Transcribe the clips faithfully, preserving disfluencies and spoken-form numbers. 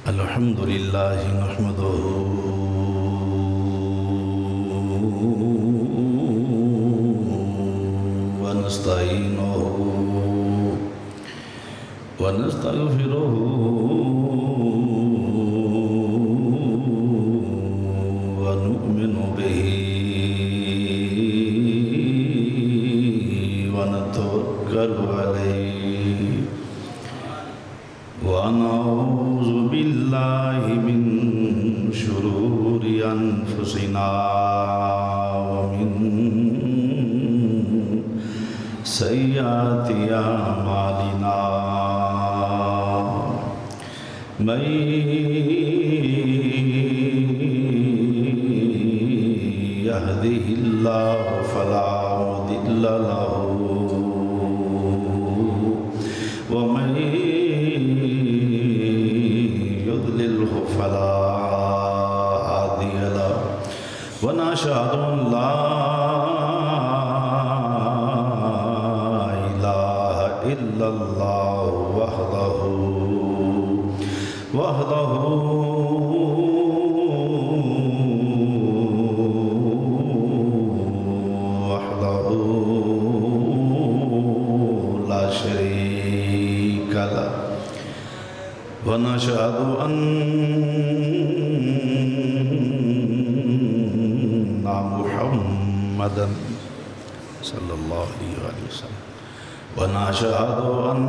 الحمد لله نحمده ونستعينه ونستغفره ونؤمن به ونتوكل عليه ونعوذ بالله من شرور أنفسنا ومن سيئات أعمالنا من يهده الله فلا مضل له ومن يضلله فلا هادي له ونشهد أن لا إله إلا الله وحده وحده وحده لا شريك له ونشهد أن محمدا صلى الله عليه وسلم ونشهد أن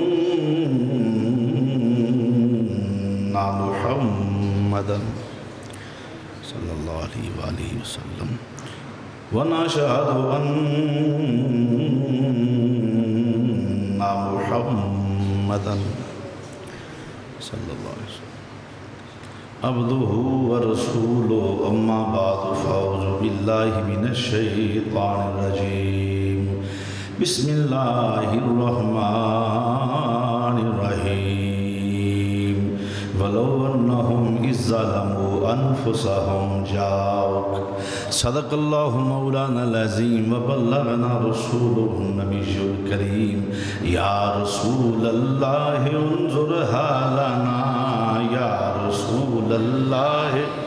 محمدا صلى الله عليه وسلم ونشهد أن محمدا صلى الله عليه وسلم عبده ورسوله أما بعد فأعوذ بالله من الشيطان الرجيم بسم الله الرحمن الرحيم ولو أنهم إذ ظلموا أنفسهم جاءوك صدق الله مولانا العظيم وبلغنا رسوله النبي الكريم يا رسول الله انظر حالنا يا رسول الله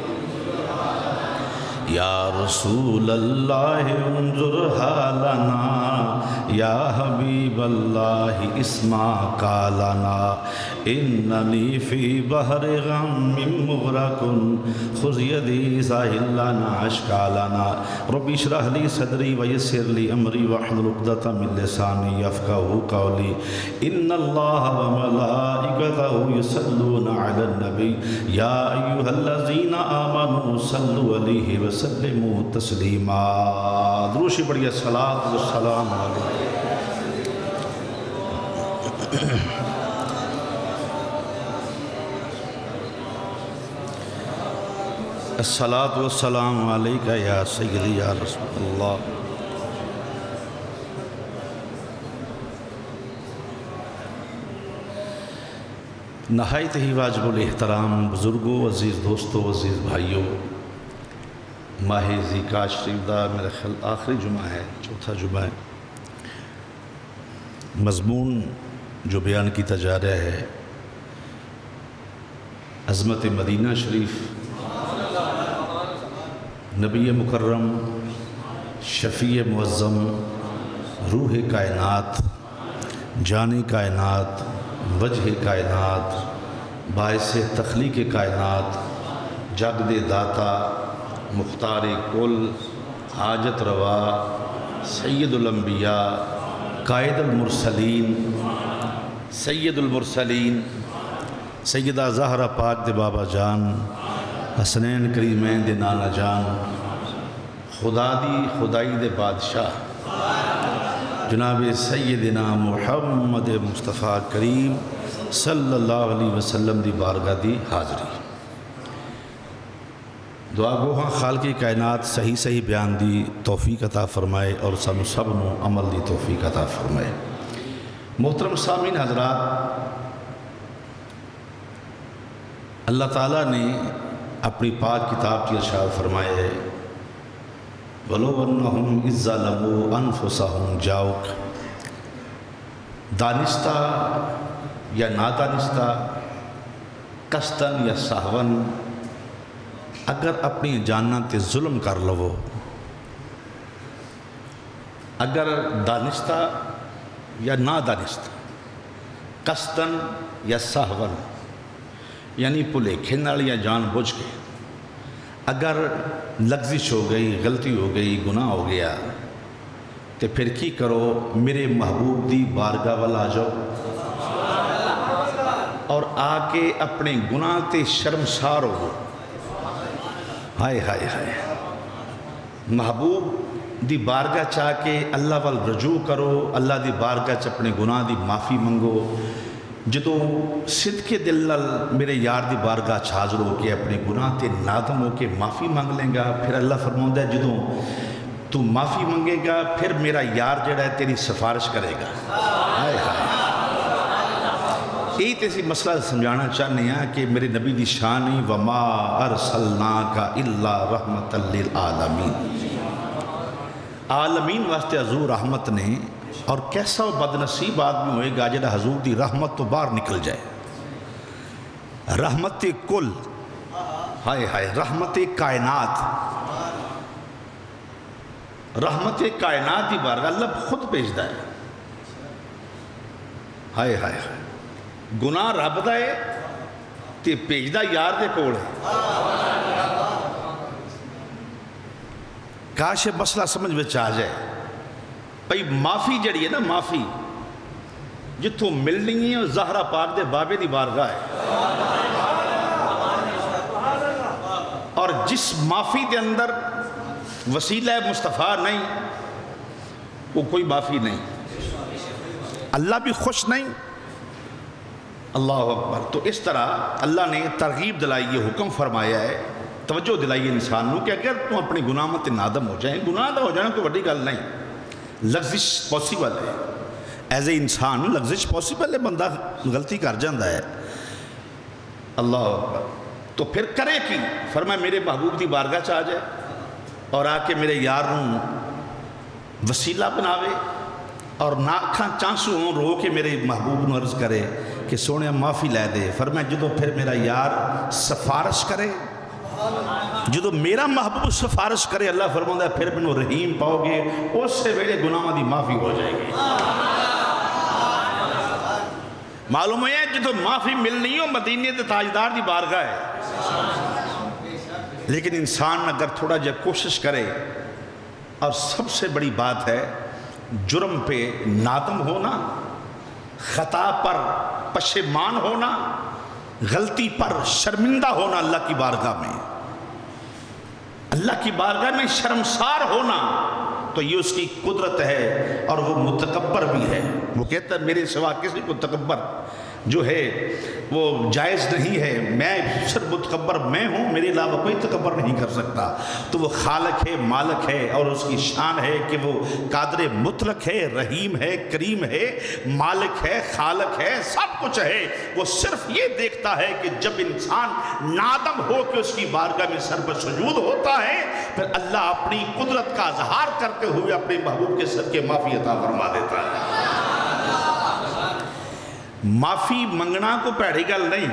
يا رسول الله انظر حالنا يا حبيب الله اسمع قالنا إنني في بحر غم مغرق خذ يدي ساهل لنا أشكالنا ربي اشرح لي صدري ويسر لي أمري واحلل عقدة من لساني يفقهوا قولي إن الله وملائكته يصلون على النبي يا أيها الذين آمنوا صلوا عليه وسلموا تسليما دروشی بڑی الصلاة والسلام علیہ الصلاة والسلام علیکہ یا سیدی یا رسول اللہ نہایت ہی واجب الاحترام بزرگوں، عزیز دوستوں، عزیز بھائیوں، ماہ ذیقعدہ شریف دا میرا خیال آخری جمعہ ہے، چوتھا جمعہ ہے۔ مضمون جو بیان کیتا جا رہا ہے عظمت مدینہ شریف، نبی مکرم، شفیع معظم، روح کائنات، جان کائنات، وجہ کائنات، باعث تخلیق کائنات، جگ دے داتا، مختار کل، حاجت روا، سید الانبیاء، قائد المرسلین، سید المرسلین، سیدہ زہرہ پاک دے بابا جان، حسنین کریمین دے نانا جان، خدا دی خدائی دے بادشاہ جناب سیدنا محمد مصطفیٰ کریم صلی اللہ علیہ وسلم دی بارگاہ دی حاضری دعا گوہاں خالق کائنات صحیح صحیح بیان دی توفیق عطا فرمائے اور سانو سب نو عمل دی توفیق عطا فرمائے۔ محترم سامعین حضرات، اللہ تعالیٰ نے اپنی پاک کتاب کی ارشاد فرمائے ہے وَلَوْ أَنَّهُمْ إِذْ ظَلَمُوا أَنفُسَهُمْ جَاءُوكَ، دانستہ یا نادانستہ قصدن یا سہون اگر اپنی جاناں تے ظلم کر لو، اگر دانستہ یا نہ دانستہ، قصدن یا سہون یعنی بھلیکھے نال یا جان بوجھ کے اگر لغزش ہو گئی، غلطی ہو گئی، گناہ ہو گیا، تو پھر کی کرو؟ میرے محبوب دی بارگاہ والا آ جاؤ اور آ کے اپنے گناہ تے شرمسار ہو۔ ہائے ہائے ہائے، محبوب دی بارگاہ چاہ کے اللہ وال رجوع کرو، اللہ دی بارگاہ چ اپنے گناہ دی معافی منگو۔ جدو صدقے دل نال میرے یار دی بارگاہ چ حاضر ہو کے اپنے گناہ تے نادم ہو کے معافی مانگ لیں گا، پھر اللہ فرماؤں ہے جدو تو معافی منگے گا پھر میرا یار جڑا ہے تیری سفارش کرے گا۔ ہائے ہائے، یہی تیسی مسئلہ سمجھانا چاہنے ہیں کہ میرے نبی دی شانی وما ارسلناک الا رحمت للعالمین، عالمین واسطے حضور رحمت نے، اور کیسا وہ بدنصیب آدمی ہوئے گا جڑا حضور دی رحمت تو باہر نکل جائے۔ رحمت کل، ہائے ہائے، رحمت کائنات، رحمت کائنات دی بارگاہ اللہ خود بھیجدا ہے۔ ہائے ہائے ہائے، گناہ رب دا ہے تے بھیجدا یار دے کول ہے۔ کاش مسئلہ سمجھ وچ آ جائے بھئی معافی جڑی ہے نا، معافی جتوں ملنی ہے زہرا پاک دے بابے دی بارگاہ ہے، اور جس معافی دے اندر وسیلہ مصطفیٰ نہیں وہ کوئی معافی نہیں، اللہ بھی خوش نہیں۔ اللہ اکبر۔ تو اس طرح اللہ نے ترغیب دلائی، یہ حکم فرمایا ہے، توجہ دلائی انسان نو کہ اگر تم اپنے گناہ مت نادم ہو جائیں، گناہ دا ہو جانا کوئی بڑی گل نہیں، لغزش پاسیبل ہے، ایز اے انسان لغزش پاسیبل ہے، بندہ غلطی کر جاندہ ہے۔ اللہ اکبر۔ تو پھر کرے کی؟ فرمایا میرے محبوب دی بارگاہ چاہ جائے اور آ کے میرے یار نوں وسیلہ بناوے، اور ناکھاں چانسو ہوں رو کے میرے محبوب نوں عرض کرے کہ سونے معافی لے دے۔ فرمایا جدو پھر میرا یار سفارش کرے، جدو میرا محبوب سفارش کرے، اللہ فرماتا ہے پھر منو رحیم پاؤ گے، اس سے میرے گناہ دی معافی ہو جائے گی۔ معلوم ہے جدو معافی ملنی ہو مدینے تے تاجدار دی بارگاہ ہے، لیکن انسان اگر تھوڑا جا کوشش کرے، اور سب سے بڑی بات ہے جرم پہ نادم ہونا، خطا پر پشیمان ہونا، غلطی پر شرمندہ ہونا، اللہ کی بارگاہ میں اللہ کی بارگاہ میں شرمسار ہونا، تو یہ اس کی قدرت ہے، اور وہ متکبر بھی ہے۔ وہ کہتا ہے میرے سوا کسی کو تکبر جو ہے وہ جائز نہیں ہے، میں صرف متکبر میں ہوں، میرے علاوہ کوئی تکبر نہیں کر سکتا۔ تو وہ خالق ہے، مالک ہے، اور اس کی شان ہے کہ وہ قادر مطلق ہے، رحیم ہے، کریم ہے، مالک ہے، خالق ہے، سب کچھ ہے۔ وہ صرف یہ دیکھتا ہے کہ جب انسان نادم ہو کے اس کی بارگاہ میں سر پر سجود ہوتا ہے، پھر اللہ اپنی قدرت کا اظہار کرتے ہوئے اپنے محبوب کے صدقے معافی عطا فرما دیتا ہے۔ معافی منگنا کو پیڑی گل نہیں،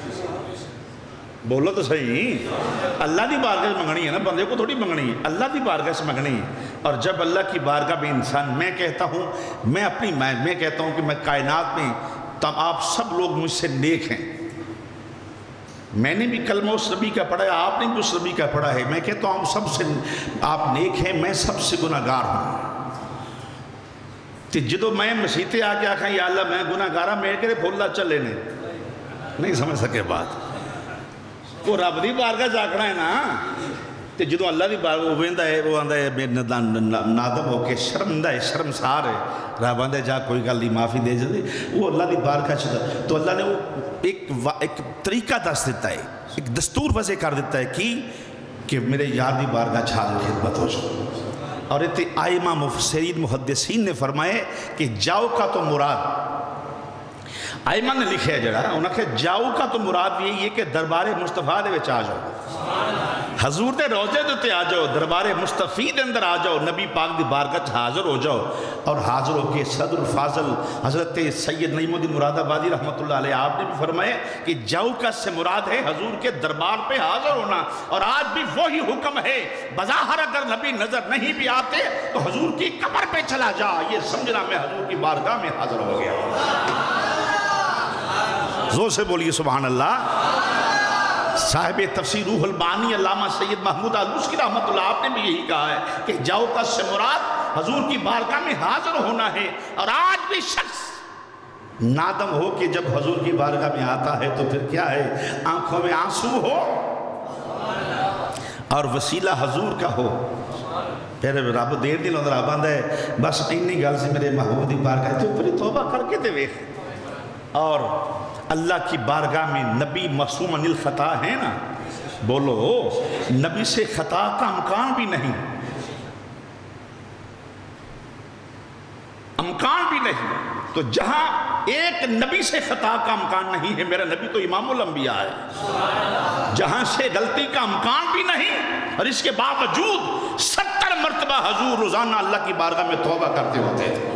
بولو تو صحیح، اللہ دی بارگاہ سے منگنی ہے نا، بندے کو تھوڑی منگنی ہے، اللہ دی بارگاہ سے منگنی ہے۔ اور جب اللہ کی بارگاہ میں انسان، میں کہتا ہوں، میں اپنی میں میں کہتا ہوں کہ میں کائنات میں تم آپ سب لوگ مجھ سے نیک ہیں، میں نے بھی کلمہ اس نبی کا پڑھا ہے، آپ نے بھی اس نبی کا پڑھا ہے، میں کہتا ہوں سب سے آپ نیک ہیں، میں سب سے گناہگار ہوں۔ تو جدو میں مسیطے آ کے آکھاں یا اللہ میں گناہ گارا، میرے کہتے پھولا چلے نے نہیں سمجھ سکے بات، وہ رب دی بارگاہ جاکڑا ہے نا۔ تو جدو اللہ دی بارگاہ وہ ویندہ ہے، وہ آندہ ہے نادم ہو کے شرمندہ ہے، شرمسار ہے، رب آندہ ہے جا کوئی گل نہیں معافی دے جاتے، وہ اللہ دی بارگاہ چاہتا، تو اللہ نے وہ ایک ایک طریقہ دس دیتا ہے، ایک دستور وضع کر دیتا ہے کی کہ میرے یار دی بارگاہ چھال خدمت ہو جائے۔ اور اتنے آئمہ مفسرین محدثین نے فرمائے کہ جاؤ کا تو مراد، آئمہ نے لکھے جڑا انہوں نے کہا جاؤ کا تو مراد یہی ہے کہ دربار مصطفیٰ دے وچ آ جاؤ۔ حضور دے روزے دے تے آ جاؤ، دربار مصطفی دے اندر آ جاؤ، نبی پاک دی بارگاہ چ حاضر ہو جاؤ، اور حاضر ہو کے صدر الفاضل حضرت سید نعیم الدین مراد آبادی رحمۃ اللہ علیہ آپ نے بھی فرمایا کہ جاؤ کا سے مراد ہے حضور کے دربار پہ حاضر ہونا، اور آج بھی وہی حکم ہے، بظاہر اگر نبی نظر نہیں بھی آتے تو حضور کی قبر پہ چلا جا، یہ سمجھنا میں حضور کی بارگاہ میں حاضر ہو گیا۔ زور سے بولیے سبحان اللہ۔ صاحب تفسیر روح البانی علامہ سید محمود آلوسی رحمۃ اللہ آپ نے بھی یہی کہا ہے کہ جاؤ کا سے مراد حضور کی بارگاہ میں حاضر ہونا ہے، اور آج بھی شخص نادم ہو کہ جب حضور کی بارگاہ میں آتا ہے تو پھر کیا ہے، آنکھوں میں آنسو ہو اور وسیلہ حضور کا ہو، پھر رب دیر دل اندر آبند ہے بس اینی گل سے میرے محبوب دی بارگاہ تو پھر توبہ کر کے دے ویکھ، اور اللہ کی بارگاہ میں نبی معصوم عن الخطا ہے نا، بولو نبی سے خطا کا امکان بھی نہیں، امکان بھی نہیں، تو جہاں ایک نبی سے خطا کا امکان نہیں ہے، میرا نبی تو امام الانبیاء ہے، جہاں سے غلطی کا امکان بھی نہیں، اور اس کے باوجود ستر مرتبہ حضور روزانہ اللہ کی بارگاہ میں توبہ کرتے ہوتے تھے۔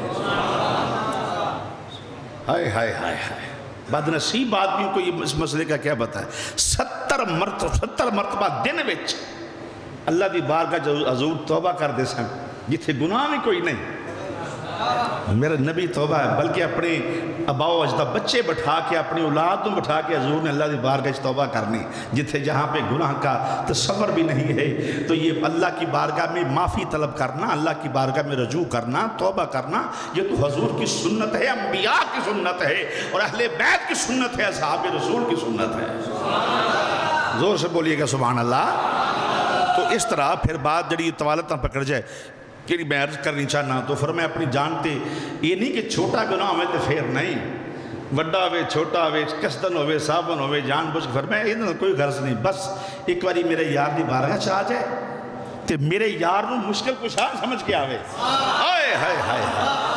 ہائے ہائے ہائے ہائے، بدنصیب آدمی کو یہ اس مسئلے کا کیا پتہ ہے، ستر مرتبہ ستر مرتبہ دن وچ اللہ دی بارگاہ حضور توبہ کر دے سن، جتھے گناہ میں کوئی نہیں، میرا نبی توبہ ہے، بلکہ اپنے ابا و اجداد بچے بٹھا کے اپنی اولاد کو بٹھا کے حضور نے اللہ دی بارگاہ توبہ کرنی، جتھے جہاں پہ گناہ کا تصور بھی نہیں ہے، تو یہ اللہ کی بارگاہ میں معافی طلب کرنا، اللہ کی بارگاہ میں رجوع کرنا، توبہ کرنا، یہ تو حضور کی سنت ہے، انبیاء کی سنت ہے، اور اہل بیت کی سنت ہے، اصحاب رسول کی سنت ہے۔ زور سے بولیے گا سبحان اللہ۔ تو اس طرح پھر بات جڑی طوالت نہ پکڑ جائے کہ میں عرض کرنی چاہنا، تو فرمایا اپنی جانتے یہ نہیں کہ چھوٹا گناہ ہوئے تو پھر نہیں، وڈا ہوئے چھوٹا ہوئے قصدن ہوئے صابن ہوئے جان بوجھ کے، فرمایا یہ کوئی غرض نہیں، بس ایک باری میرے یار دی بارگاہ چاہ جائے تو میرے یار نو مشکل کشا سمجھ کے آوے، ہائے ہائے ہائے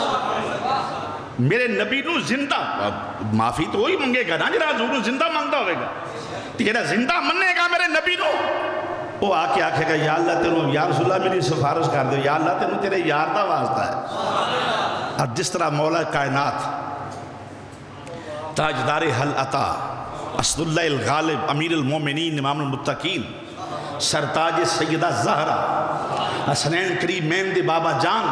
میرے نبی نو زندہ، معافی تو وہی منگے گا نا جرا حضور نو زندہ مانگتا ہوئے گا، تیرا زندہ مننے گا میرے نبی نو، وہ آ کے آکھے گا یا اللہ تینوں یا رسول اللہ میری سفارش کر دو، یا اللہ تینوں تیرے یار دا واسطہ ہے۔ اور جس طرح مولا کائنات تاجدار حل عطا اسد اللہ الغالب امیر المومنین امام المتقین سرتاج سیدہ زہرا حسنین کریمین دی بابا جان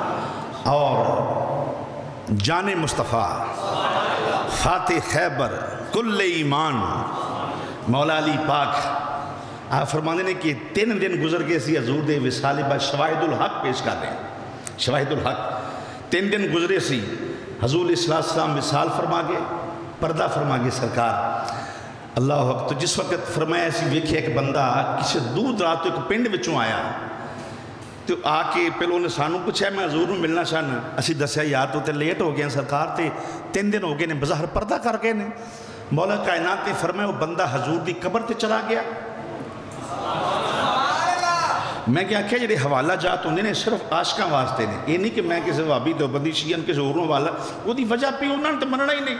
اور جان مصطفیٰ فاتح خیبر کل ایمان مولا علی پاک آپ فرمانے نے کہ تین دن گزر کے سی حضور دے وصال بعد شواہد الحق پیش کر رہے ہیں، شواہد الحق تین دن گزرے سی حضور علیہ السلام وصال فرما گئے، پردہ فرما گئے سرکار اللہ حق۔ تو جس وقت فرمایا ایسی ویکھے ایک بندہ کسی دور دراز تو ایک پنڈ وچوں آیا، تو آ کے پہلو نے سانو پوچھا میں حضور نو ملنا چاہنا، اسی دسیا یار تو تے لیٹ ہو گئے ہیں سرکار، تے تین دن ہو گئے نے بظاہر پردہ کر گئے نے۔ مولا کائنات نے فرمایا وہ بندہ حضور دی قبر تے چلا گیا۔ میں کیا کہا جڑے حوالہ جات ہوندے نے صرف عاشقاں واسطے نے، یہ نہیں کہ میں کسی وہابی دیوبندی شیعہ کسی ہوروں والا وہ دی وجہ پہ انہوں نے تو مننا ہی نہیں،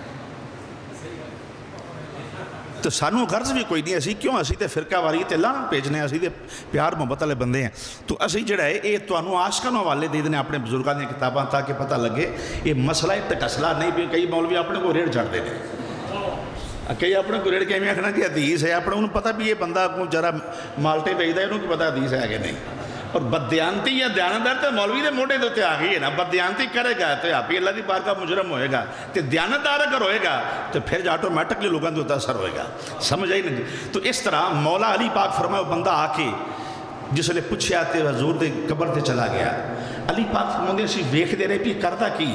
تو سانو غرض بھی کوئی نہیں، اسی کیوں اسی تے فرقہ واری تے لان بھیجنے، اسی تے پیار محبت والے بندے ہیں، تو اسی جڑا ہے یہ تانوں عاشقاں نوں حوالے دے دینے اپنے بزرگاں دی کتاباں تاکہ پتہ لگے یہ مسئلہ تکسلا نہیں بھی کئی مولوی اپنے کو ریڑھ چڑھ دے دیں، کئی اپنے کو ریڑھ کے میں آکھنا کہ حدیث ہے، اپنے انہوں پتہ بھی یہ بندہ کو جرا مالٹے بھیجدا ہے انہوں کی پتہ حدیث ہے کہ نہیں، اور بددیانتی یا دیانتدار تو مولوی دے موڑے دوتے آ گئی ہے نا، بددیانتی کرے گا تو آپ ہی اللہ دی بارگاہ مجرم ہوئے گا، تو دیانتدار اگر ہوئے گا تو پھر آٹومیٹکلی لوگوں دوتا اثر ہوئے گا، سمجھ آئی نہیں۔ تو اس طرح مولا علی پاک فرمائے وہ بندہ آ کے جس نے پوچھے آتے حضور دے قبر تے چلا گیا، علی پاک فرماندے اسی ویکھ دے رہے بھی کردہ کی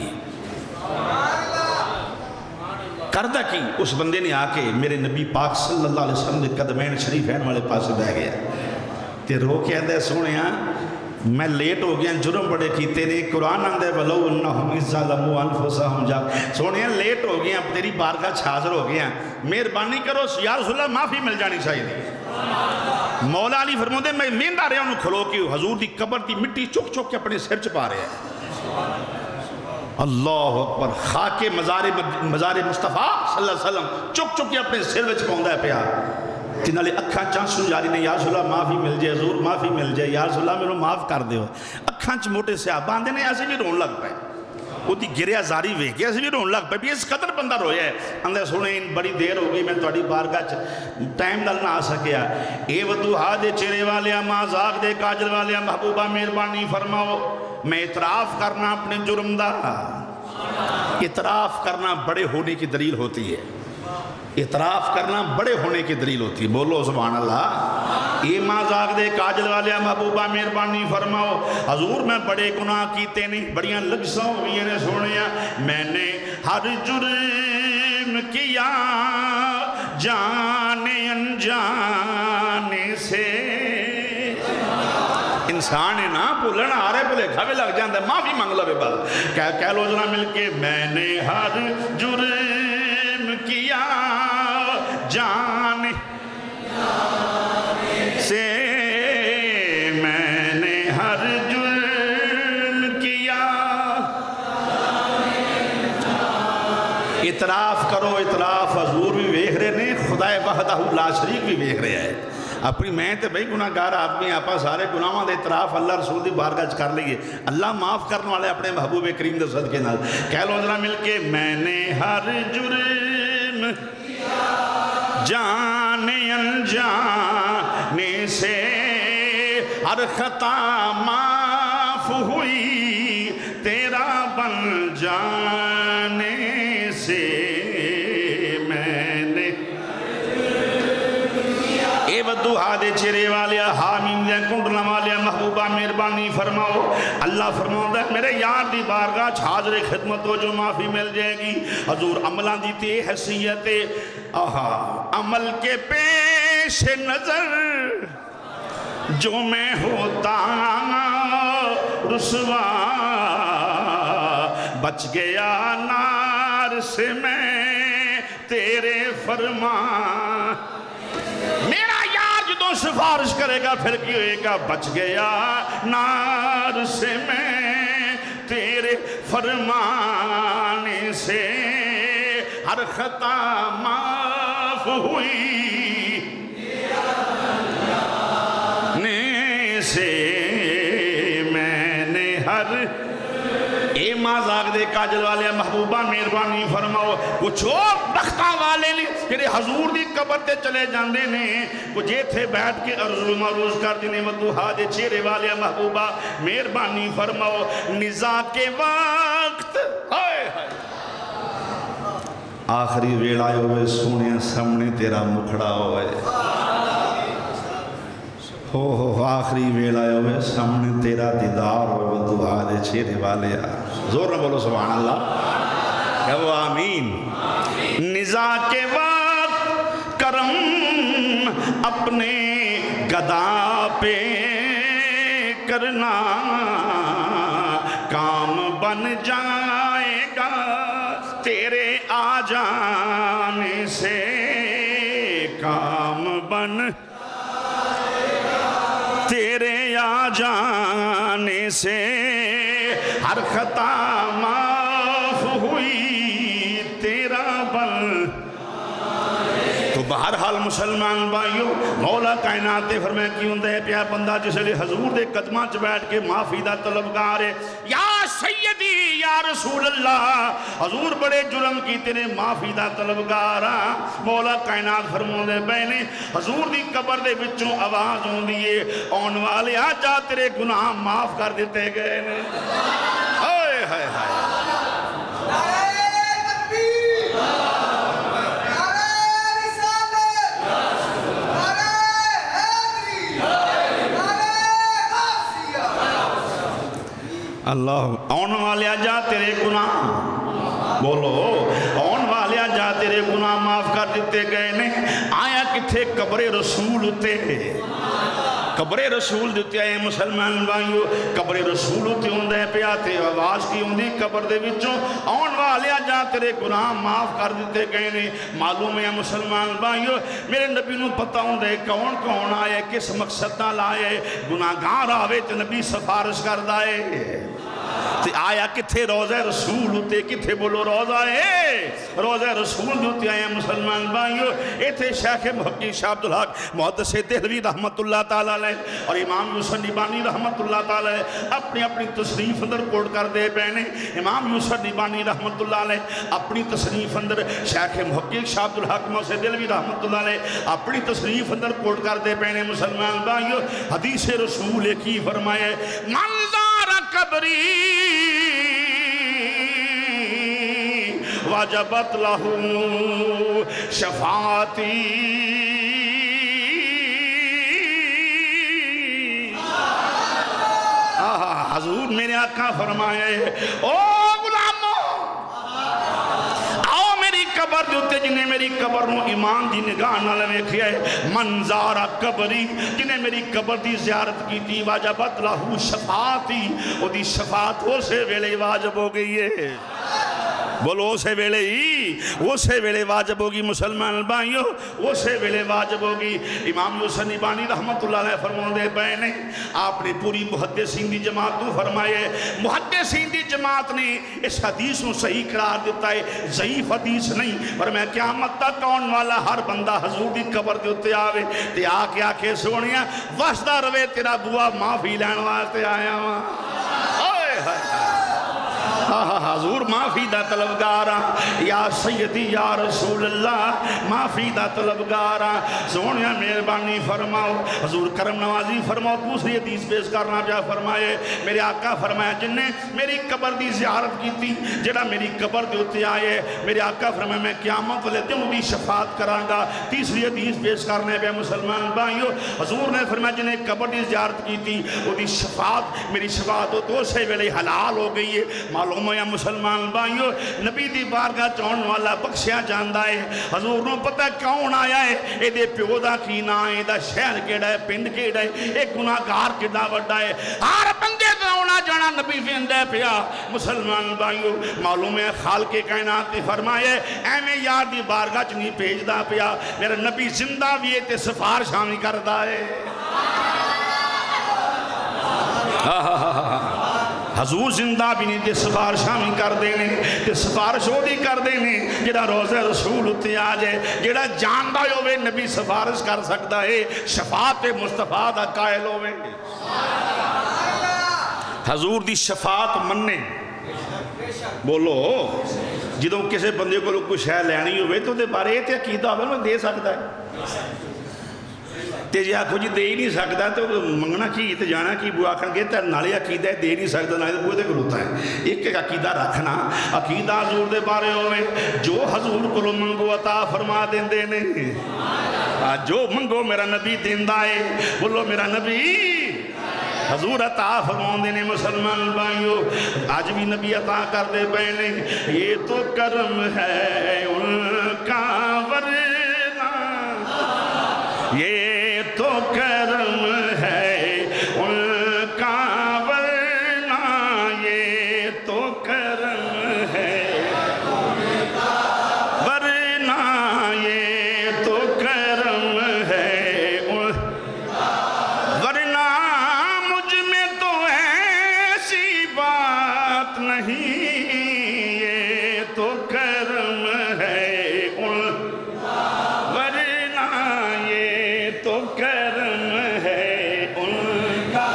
کردہ کی، اس بندے نے آ کے میرے نبی پاک صلی اللہ علیہ وسلم دے قدمین شریفین والے پاس بہ گیا، تے رو کے آندے سونے میں لیٹ ہو گیا، جرم بڑے کیتے نے، قرآن آندے وَلَوْ أَنَّهُمْ إِذْ ظَلَمُوا أَنفُسَهُمْ جا سونے لیٹ ہو گیا، تیری بارگاہ حاضر ہو گیا، مہربانی کرو یا رسول اللہ معافی مل جانی چاہیے۔ مولا علی فرماندے میں میندا رہا انہوں کھلو کے حضور دی قبر دی مٹی چک چک کے اپنے سر چپا رہے ہیں، اللہ اکبر، خاک مزار مزار مصطفیٰ صلی اللہ علیہ وسلم چک چک کے اپنے سر وچ پاوندا ہے پیا، تنالے اکھاں چانسو جاری نے یا رسول اللہ معافی مل جائے حضور معافی مل جائے یا رسول اللہ میرے معاف کر دیو اکھاں چ موٹے صحابہ آندے نے ایسے بھی رون لگ پائے وہ دی گریا زاری وے گیا ایسے بھی رون لگ پائے بھی اس قدر بندہ رویا ہے اندھے سنے ان بڑی دیر ہو گئی میں توڑی بارگاہ چ ٹائم دل نہ آ سکیا اے ودوہا دے چرے والیا مازاق دے کاجل والیا محبوبہ مہربانی فرماؤ میں اعتراف کرنا اپنے جرم دا اعتراف کرنا بڑے ہونے کی دلیل ہوتی ہے اعتراف کرنا بڑے ہونے کی دلیل ہوتی ہے بولو سبحان اللہ اے مازاق دے کاجل والیا محبوبہ مہربانی فرماؤ حضور میں بڑے گناہ کیتے نہیں بڑیاں لگسوں ہوئی نے سونیا میں نے ہر جرم کیا جانے انجانے سے انسان ہے نا بھولن آ رہے بھولے کھاوے لگ جاندے معافی مانگ لو بات کہہ لو جنا مل کے میں نے ہر جرم کیا جانے سے میں نے ہر جرم کیا اعتراف کرو اعتراف حضور بھی ویکھ رہے نے خدا وحدہ لا شریک بھی ویکھ رہے ہیں اپنی میں تے بھئی گناہ گار آدمی آپا سارے گناہوں دے اعتراف اللہ رسول دی بارگاہ چ کر لئیے اللہ معاف کرنے والے اپنے محبوب کریم دے صدقے نال کہہ لو ذرا مل کے میں نے ہر جرم جانے انجانے سے ہر خطا معاف ہوئی تیرا بن جانے سے میں نے اے ودوہا دے چرے والیا حامیم دے کنڈنا والیا محبوبہ مہربانی فرماؤ اللہ فرماؤں دے میرے یار دی بارگاہ حاضر خدمت ہو جو معافی مل جائے گی حضور عملان دیتے حیثیت آہا عمل کے پیش نظر جو میں ہوتا رسوا بچ گیا نار سے میں تیرے فرمان میرا یار جو سفارش کرے گا پھر کی ہوئے گا بچ گیا نار سے میں تیرے فرمان سے ہر خطا معاف ہوئی نے سے میں نے ہر اے مازاق دے کاجل والے محبوبہ مہربانی فرماؤ کچھ اور بختہ والے نے کہ حضور دی قبر تے چلے جاندے نے کچھ یہ تھے بیٹھ کے عرض و معروض کر دینے ودوہا دے چہرے والے محبوبہ مہربانی فرماؤ نزا کے وقت ہائے ہائے آخری ویڑا ہوئے سونے سامنے تیرا مکھڑا ہوئے ہو ہو آخری ویڑا ہوئے سامنے تیرا دیدار ہوئے ودوہا دے چہرے والے زور نہ بولو سبحان اللہ کہ وہ آمین نزا کے وقت کرم اپنے گدا پہ کرنا کام بن جائے گا تیرے آ جانے سے کام بن تیرے آ جانے سے ہر خطا معاف ہوئی تیرا بل تو بہرحال مسلمان بھائیو مولا کائنات فرمائے کیوں دے پیا بندہ جس لئے حضور دے قدمہ چ بیٹھ کے معافی دا طلبگار ہے یا سیدی یا رسول اللہ حضور بڑے جرم کی تیرے معافی دا طلبگارا مولا کائنات فرموں دے بہنے حضور دی قبر دے بچوں آواز ہوں دیئے آن والے آ جا تیرے گناہ معاف کر دیتے گئے نے ہائے ہائے ہائے اللہ آن والے جا تیرے گناہ بولو آن والے جا تیرے گناہ معاف کر دیتے گئے نے آیا کتھے قبر رسول تے قبر رسول دیتے آئے مسلمان بھائیو قبر رسول تے ہوندے پہ آتے آواز کی ہوندی قبر دے وچوں آن والے جا تیرے گناہ معاف کر دیتے گئے نے معلوم ہے مسلمان بھائیو میرے نبی نو پتہ ہوندے کون کون آئے کس مقصد نہ لائے گناہ گار آوے تے نبی سفارش کر دائے تے آیا کتھے روضہ رسول ہوتے کتھے بولو روضہ ہے روضہ رسول ہوتے آیا مسلمان بھائیو ایتھے شیخ محقق شاہ عبدالحق محدث دہلوی رحمت اللہ تعالیٰ علیہ اور امام یوسف نبانی رحمت اللہ تعالیٰ علیہ اپنی اپنی تصنیف اندر کوٹ کر دے پہنے امام یوسف نبانی رحمت اللہ علیہ اپنی تصنیف اندر شیخ محقق شاہ عبدالحق محدث دہلوی رحمت اللہ علیہ اپنی تصنیف اندر کوٹ کر دے پہنے مسلمان بھائیو حدیث رسول کی فرمائے منظار قبری وجبت لہو شفاعتی حضور میرے آقا فرمائے او غلامو آؤ میری قبر دیتے جنہیں میری قبر نو ایمان دی نگاہ نہ لے کھیا ہے منظارہ قبری جنہیں میری قبر دی زیارت کی تھی واجبت لہو شفاعتی او دی شفاعت ہو سے ویلے واجب ہو گئی ہے بولو اسے ویلے ہی اسے ویلے واجب ہوگی مسلمان بھائیو اسے ویلے واجب ہوگی امام یوسف نبانی رحمت اللہ علیہ فرمون دے پہنے آپ نے پوری محدثین دی جماعت تو فرمائے محدثین دی جماعت نے اس حدیث کو صحیح قرار دیتا ہے ضعیف حدیث نہیں پر میں قیامت تک کون والا ہر بندہ حضور دی قبر دیتے آوے تے آکے آکے سونیا وسدہ روے تیرا بوا معافی لین واسطے آیا ہوا اوئے ہائے حضور معافی دا طلبگارا یا سیدی یا رسول اللہ معافی دا طلبگارا سونیا مہربانی فرماؤ حضور کرم نوازی فرماؤ دوسری حدیث پیش کرنا پیا فرمائے میرے آقا فرمایا جن نے میری قبر دی زیارت کی تھی جڑا میری قبر دے ہوتے آئے میرے آقا فرمایا میں قیامت والے دن دی شفاعت کرانگا تیسری حدیث پیش کرنے پہ مسلمان بھائیو حضور نے فرمایا جن نے قبر دی زیارت کی تھی وہ دی شفاعت میری شفاعت ہو تو سے ویلے حلال ہو گئی ہے معلوم یا مسلمان بھائیو نبی دی بارگاہ چون والا بخشیا جاندہ ہے حضور نو پتہ کون آیا ہے اے دے پیودا کی نا ہے دا شہر کیڑا ہے پنڈ کیڑا ہے ایک گناہگار کیڑا وڈا ہے ہر بندے درونا جانا نبی فیندے پیا مسلمان بھائیو معلوم ہے خالق کائنات نے فرمائے اے میں یار دی بارگاہ چ نہیں بھیج دا پیا میرا نبی زندہ بھی ہے تے سفارش شامل کردا ہے حضور زندہ بھی نہیں تے سفارش شامل کر دینے تے سفارش ہو دی کر دینے جڑا روزہ رسول ہوتے آ جائے جڑا جاندہ ہوئے نبی سفارش کر سکتا ہے شفاعت مصطفیٰ دا قائل ہوئے حضور دی شفاعت مننے بولو جدوں کسے بندے کو لوگ کچھ ہے لینی ہوئے تو دے بارے تے عقیدہ ہوئے میں دے سکتا ہے تے جی آکھو جی دے ہی نہیں سکتا تو منگنا کی تے جانا کی بو آکھن گے تے نالے عقیدہ دے نہیں سکتا نالے بوئے تے کروتا ہے ایک ایک عقیدہ رکھنا عقیدہ حضور دے بارے ہوئے جو حضور کو منگو عطا فرما دیں دے نہیں جو منگو میرا نبی دیندہ ہے بولو میرا نبی حضور عطا فرمون دینے مسلمان بھائیو آج بھی نبی عطا کر دے بہنے یہ تو کرم ہے ان کا ورنہ یہ تو کرم ہے ان کا ورنہ یہ تو کرم ہے ورنہ یہ تو کرم ہے ورنہ مجھ میں تو ایسی بات نہیں یہ تو کرم ہے تو کرم ہے ان کا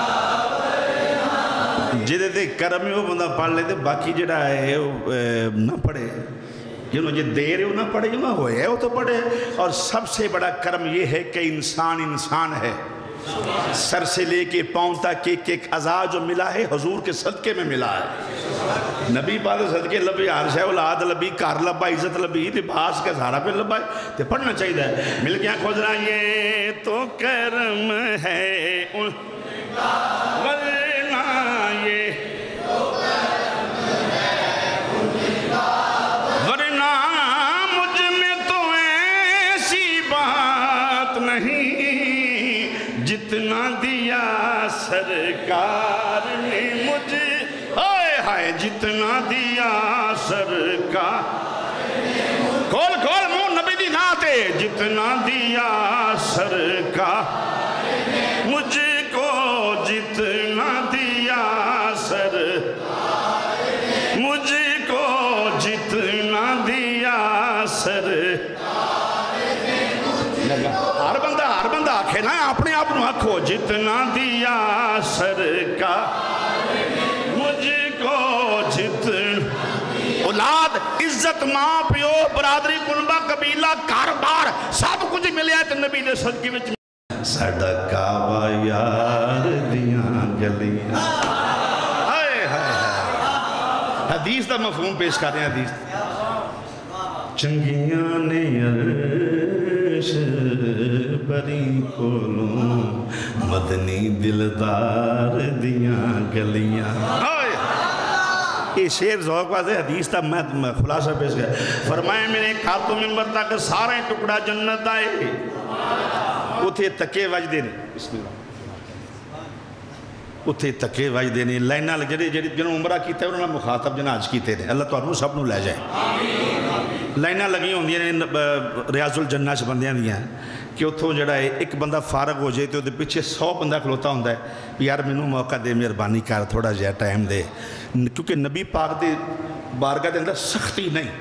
جدے دے کرم ہی وہ بندہ پڑھ لے دے باقی جڑا ہے نہ پڑھے جنہوں جے دے رہے ہو نہ پڑھے جو نہ ہوئے وہ تو پڑھے اور سب سے بڑا کرم یہ ہے کہ انسان انسان ہے سر سے لے کے پاؤں تک ایک ایک عزا جو ملا ہے حضور کے صدقے میں ملا ہے نبی پاک صدقے لبی عرشہ اولاد لبی کار لبا عزت لبی لباس کا زہرہ پہ لبا ہے تو پڑھنا چاہیے ہے مل گیا کھوزرا یہ تو کرم ہے ورنہ یہ ورنہ مجھ میں تو ایسی بات نہیں جتنا دیا سرکار نے مجھے ہائے ہائے جتنا دیا سرکار کھول کھول منہ نبی دی ناتے جتنا دیا سرکار مجھ کو جتنا دیا سرکار ہر بندہ ہر بندہ آکھے نا اپنے آپ نو آکھو جتنا دیا سرکار مجھ کو جتنا اولاد عزت ماں پیو برادری کنبہ قبیلہ کاروبار سب کچھ ملیا تو نبی نے صدقے وچ ساڈا کعبہ یار دیاں گلیاں ہائے ہائے حدیث دا مفہوم پیش کر رہے ہیں حدیث چنگیاں نے عرش بری کولوں مدنی دلدار دیاں گلیاں یہ شیر ذوق واضح حدیث تھا میں خلاصہ پیش گیا فرمائے میرے کھاتوں ممبر تک سارے ٹکڑا جنت آئے اتھے تکے وجدے نے بسم اللہ اتھے تکے وجدے نے لائنہ جڑے جنہوں عمرہ کیتے ہیں انہوں نے مخاطب جنہوں آج کیتے ہیں اللہ تو انہوں سب نو لے جائے لائنہ لگی ہوں دیئے ریاض الجنہ سے بندیاں دیا ہیں کہ اتھوں جڑا ہے ایک بندہ فارغ ہو جائے تو پیچھے سو بندہ کھلوتا ہوں ہے یار میں نو موقع دے مہربانی کر تھوڑا جہا ٹائم دے کیونکہ نبی پاک دے بارگاہ دے اندر سختی نہیں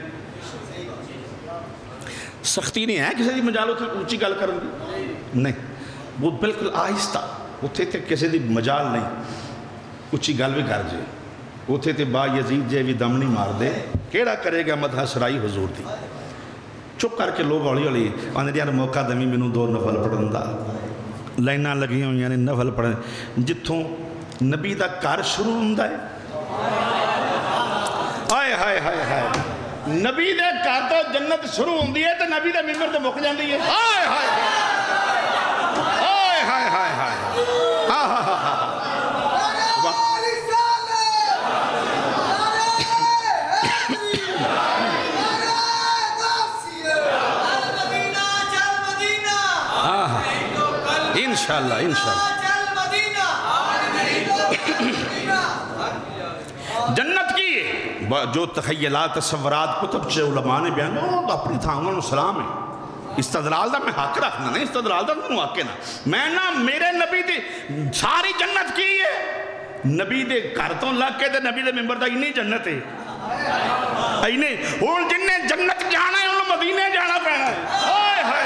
سختی نہیں ہے کسی دی مجال اتھے اونچی گل کروں گی نہیں وہ بالکل آہستہ اتھے تے کسی دی مجال نہیں اونچی گل بھی کر جائے اتھے تے با یزید جے بھی دم نہیں مار دے کیڑا کرے گا مدح سرائی حضور دی چپ کر کے لوگ ہولی ہولی آنے دیاں موقع دمی منوں دو نفل پڑھن دا لائنہ لگی ہوں یعنی نفل پڑھن جتھوں نبی دا کار شروع ہوں ہے آئے ہائے ہائے ہائے نبی دے کار تو جنت شروع ہوں ہے تو نبی دے ممبر تو مک جاندی ہے آئے ہائے آئے ہائے ہائے ہائے ہاں ہاں ہاں ہاں انشاءاللہ انشاءاللہ جنت کی جو تخیلات تصورات کتب چے علماء نے بیان وہ اپنی تھانگوں نے سلام ہے استدلال دا میں حق رکھنا نہیں استدلال دا میں حق نا میں نا میرے نبی دی ساری جنت کی ہے نبی دے کرتوں لگ کے دے نبی دے ممبر دا انہی جنت ہے انہی ان جن نے جنت جانا ہے انہوں مدینے جانا پہنا ہے ہائے ہائے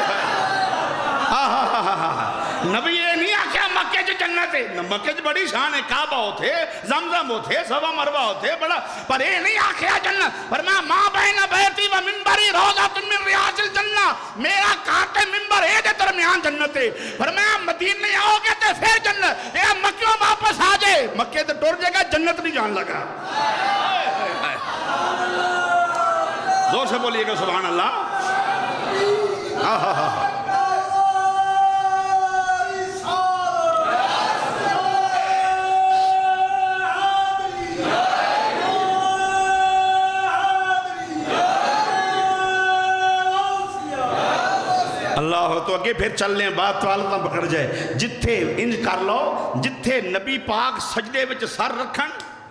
ہائے نبی یہ نہیں آکھیا مکہ جو جنت ہے مکہ جو بڑی شان ہے کعبہ ہوتے زمزم ہوتے صفا مروہ ہوتے بڑا پر یہ نہیں آکھیا جنت فرمایا ماں بین بیتی و منبری روضۃ من ریاض الجنہ میرا کانٹے منبر ہے دے درمیان جنت ہے فرمایا مدینے آؤ گے تے پھر جنت اے مکیوں واپس آ جائے مکہ تے ٹور جائے گا جنت نہیں جان لگا زور سے بولیے گا سبحان اللہ ہاں ہاں ہاں اللہ تو اگے پھر چل لیں بات تو آلتاں پکڑ جائے جتھے انج کر لو جتھے نبی پاک سجدے وچ سر رکھن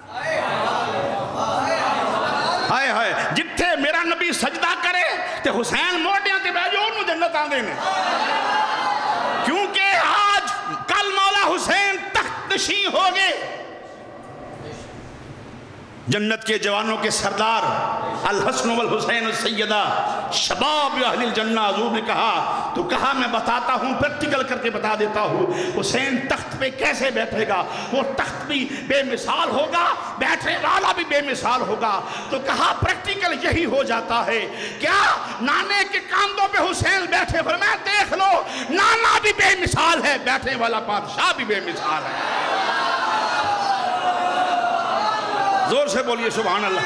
ہائے ہائے جتھے میرا نبی سجدہ کرے تے حسین موڑیاں تے بیجو انہوں جنت آن دینے کیونکہ آج کل مولا حسین تخت نشین ہو گئے جنت کے جوانوں کے سردار الحسن والحسین السیدہ شباب اہل الجنہ حضور نے کہا تو کہا میں بتاتا ہوں پریکٹیکل کر کے بتا دیتا ہوں حسین تخت پہ کیسے بیٹھے گا وہ تخت بھی بے مثال ہوگا بیٹھنے والا بھی بے مثال ہوگا تو کہا پریکٹیکل یہی ہو جاتا ہے کیا نانے کے کاندھوں پہ حسین بیٹھے فرمایا دیکھ لو نانا بھی بے مثال ہے بیٹھنے والا بادشاہ بھی بے مثال ہے زور سے بولیے سبحان اللہ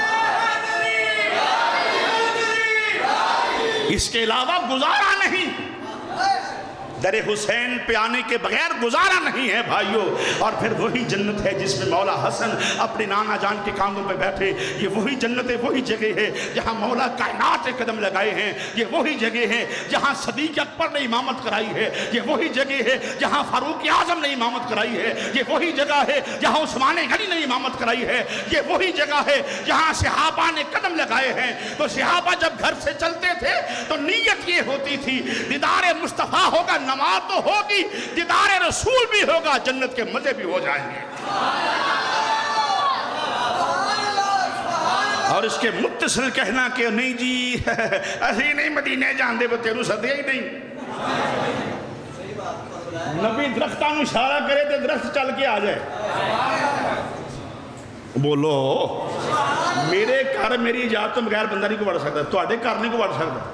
اس کے علاوہ گزارا نہیں در حسین پہ آنے کے بغیر گزارا نہیں ہے بھائیو اور پھر وہی جنت ہے جس میں مولا حسن اپنے نانا جان کے کاندھوں پہ بیٹھے یہ وہی جنت ہے وہی جگہ ہے جہاں مولا کائنات نے قدم لگائے ہیں یہ وہی جگہ ہے جہاں صدیق اکبر نے امامت کرائی ہے یہ وہی جگہ ہے جہاں فاروق اعظم نے امامت کرائی ہے یہ وہی جگہ ہے جہاں عثمان غنی نے امامت کرائی ہے یہ وہی جگہ ہے جہاں صحابہ نے قدم لگائے ہیں تو صحابہ جب گھر سے چلتے تھے تو نیت یہ ہوتی تھی دیدار مصطفیٰ ہوگا نماز تو ہوگی دیدار رسول بھی ہوگا جنت کے مزے بھی ہو جائیں گے اور اس کے متصل کہنا کہ نہیں جی اسی نہیں مدینے جاندے وہ تیرو سدیا ہی نہیں. نبی درختوں میں اشارہ کرے تو درخت چل کے آ جائے. بولو میرے گھر میری اجازت تو بغیر بندہ نہیں کو بڑھ سکتا, تو آڈے گھر نہیں کو بڑھ سکتا.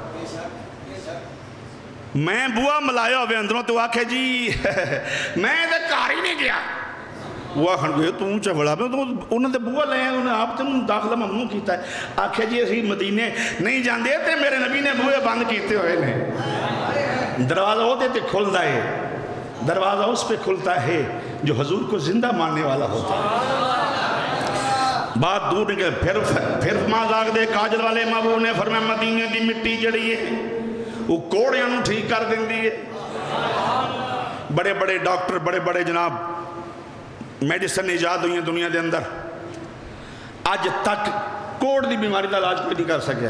میں بوا ملایا ہوئے اندروں تو آکھے جی میں دے کار ہی نہیں گیا. وہ آخر گئے تم چوڑا پہ انہوں نے بوا لے ہیں انہیں آپ تم داخلہ ممنوع کیتا ہے. آکھے جی اسی مدینے نہیں جان دے تھے میرے نبی نے بوئے بند کیتے ہوئے نے. دروازہ ہوتے تھے کھلتا ہے, دروازہ اس پہ کھلتا ہے جو حضور کو زندہ ماننے والا ہوتا ہے. بات دور نکلے پھر پھر مازاگ دے کاجل والے محبوب نے فرمایا مدینے دی مٹی جڑی ہے وہ کوڑیاں نو ٹھیک کر دیں دی ہے. بڑے بڑے ڈاکٹر بڑے بڑے جناب میڈیسن ایجاد ہوئی ہیں دنیا دے اندر, آج تک کوڑ دی بیماری دا علاج کوئی نہیں کر سکیا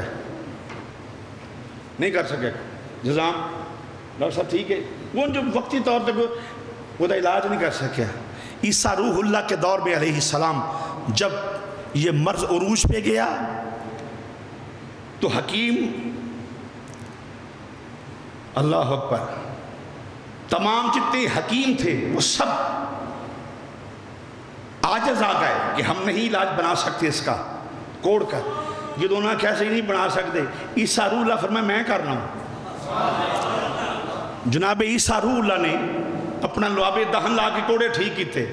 نہیں کر سکے. جزام ڈاکٹر صاحب ٹھیک ہے وہ جو وقتی طور تک وہ دا علاج نہیں کر سکیا. عیسیٰ روح اللہ کے دور میں علیہ السلام جب یہ مرض عروج پہ گیا تو حکیم اللہ اکبر تمام جتنے حکیم تھے وہ سب عاجز آ گئے کہ ہم نہیں علاج بنا سکتے اس کا کوڑ کا. یہ دونوں کیسے ہی نہیں بنا سکتے. عیسیٰ روح اللہ فرمایا میں کرنا ہوں. جناب عیسیٰ روح اللہ نے اپنا لعاب دہن لا کے کوڑے ٹھیک کیتے.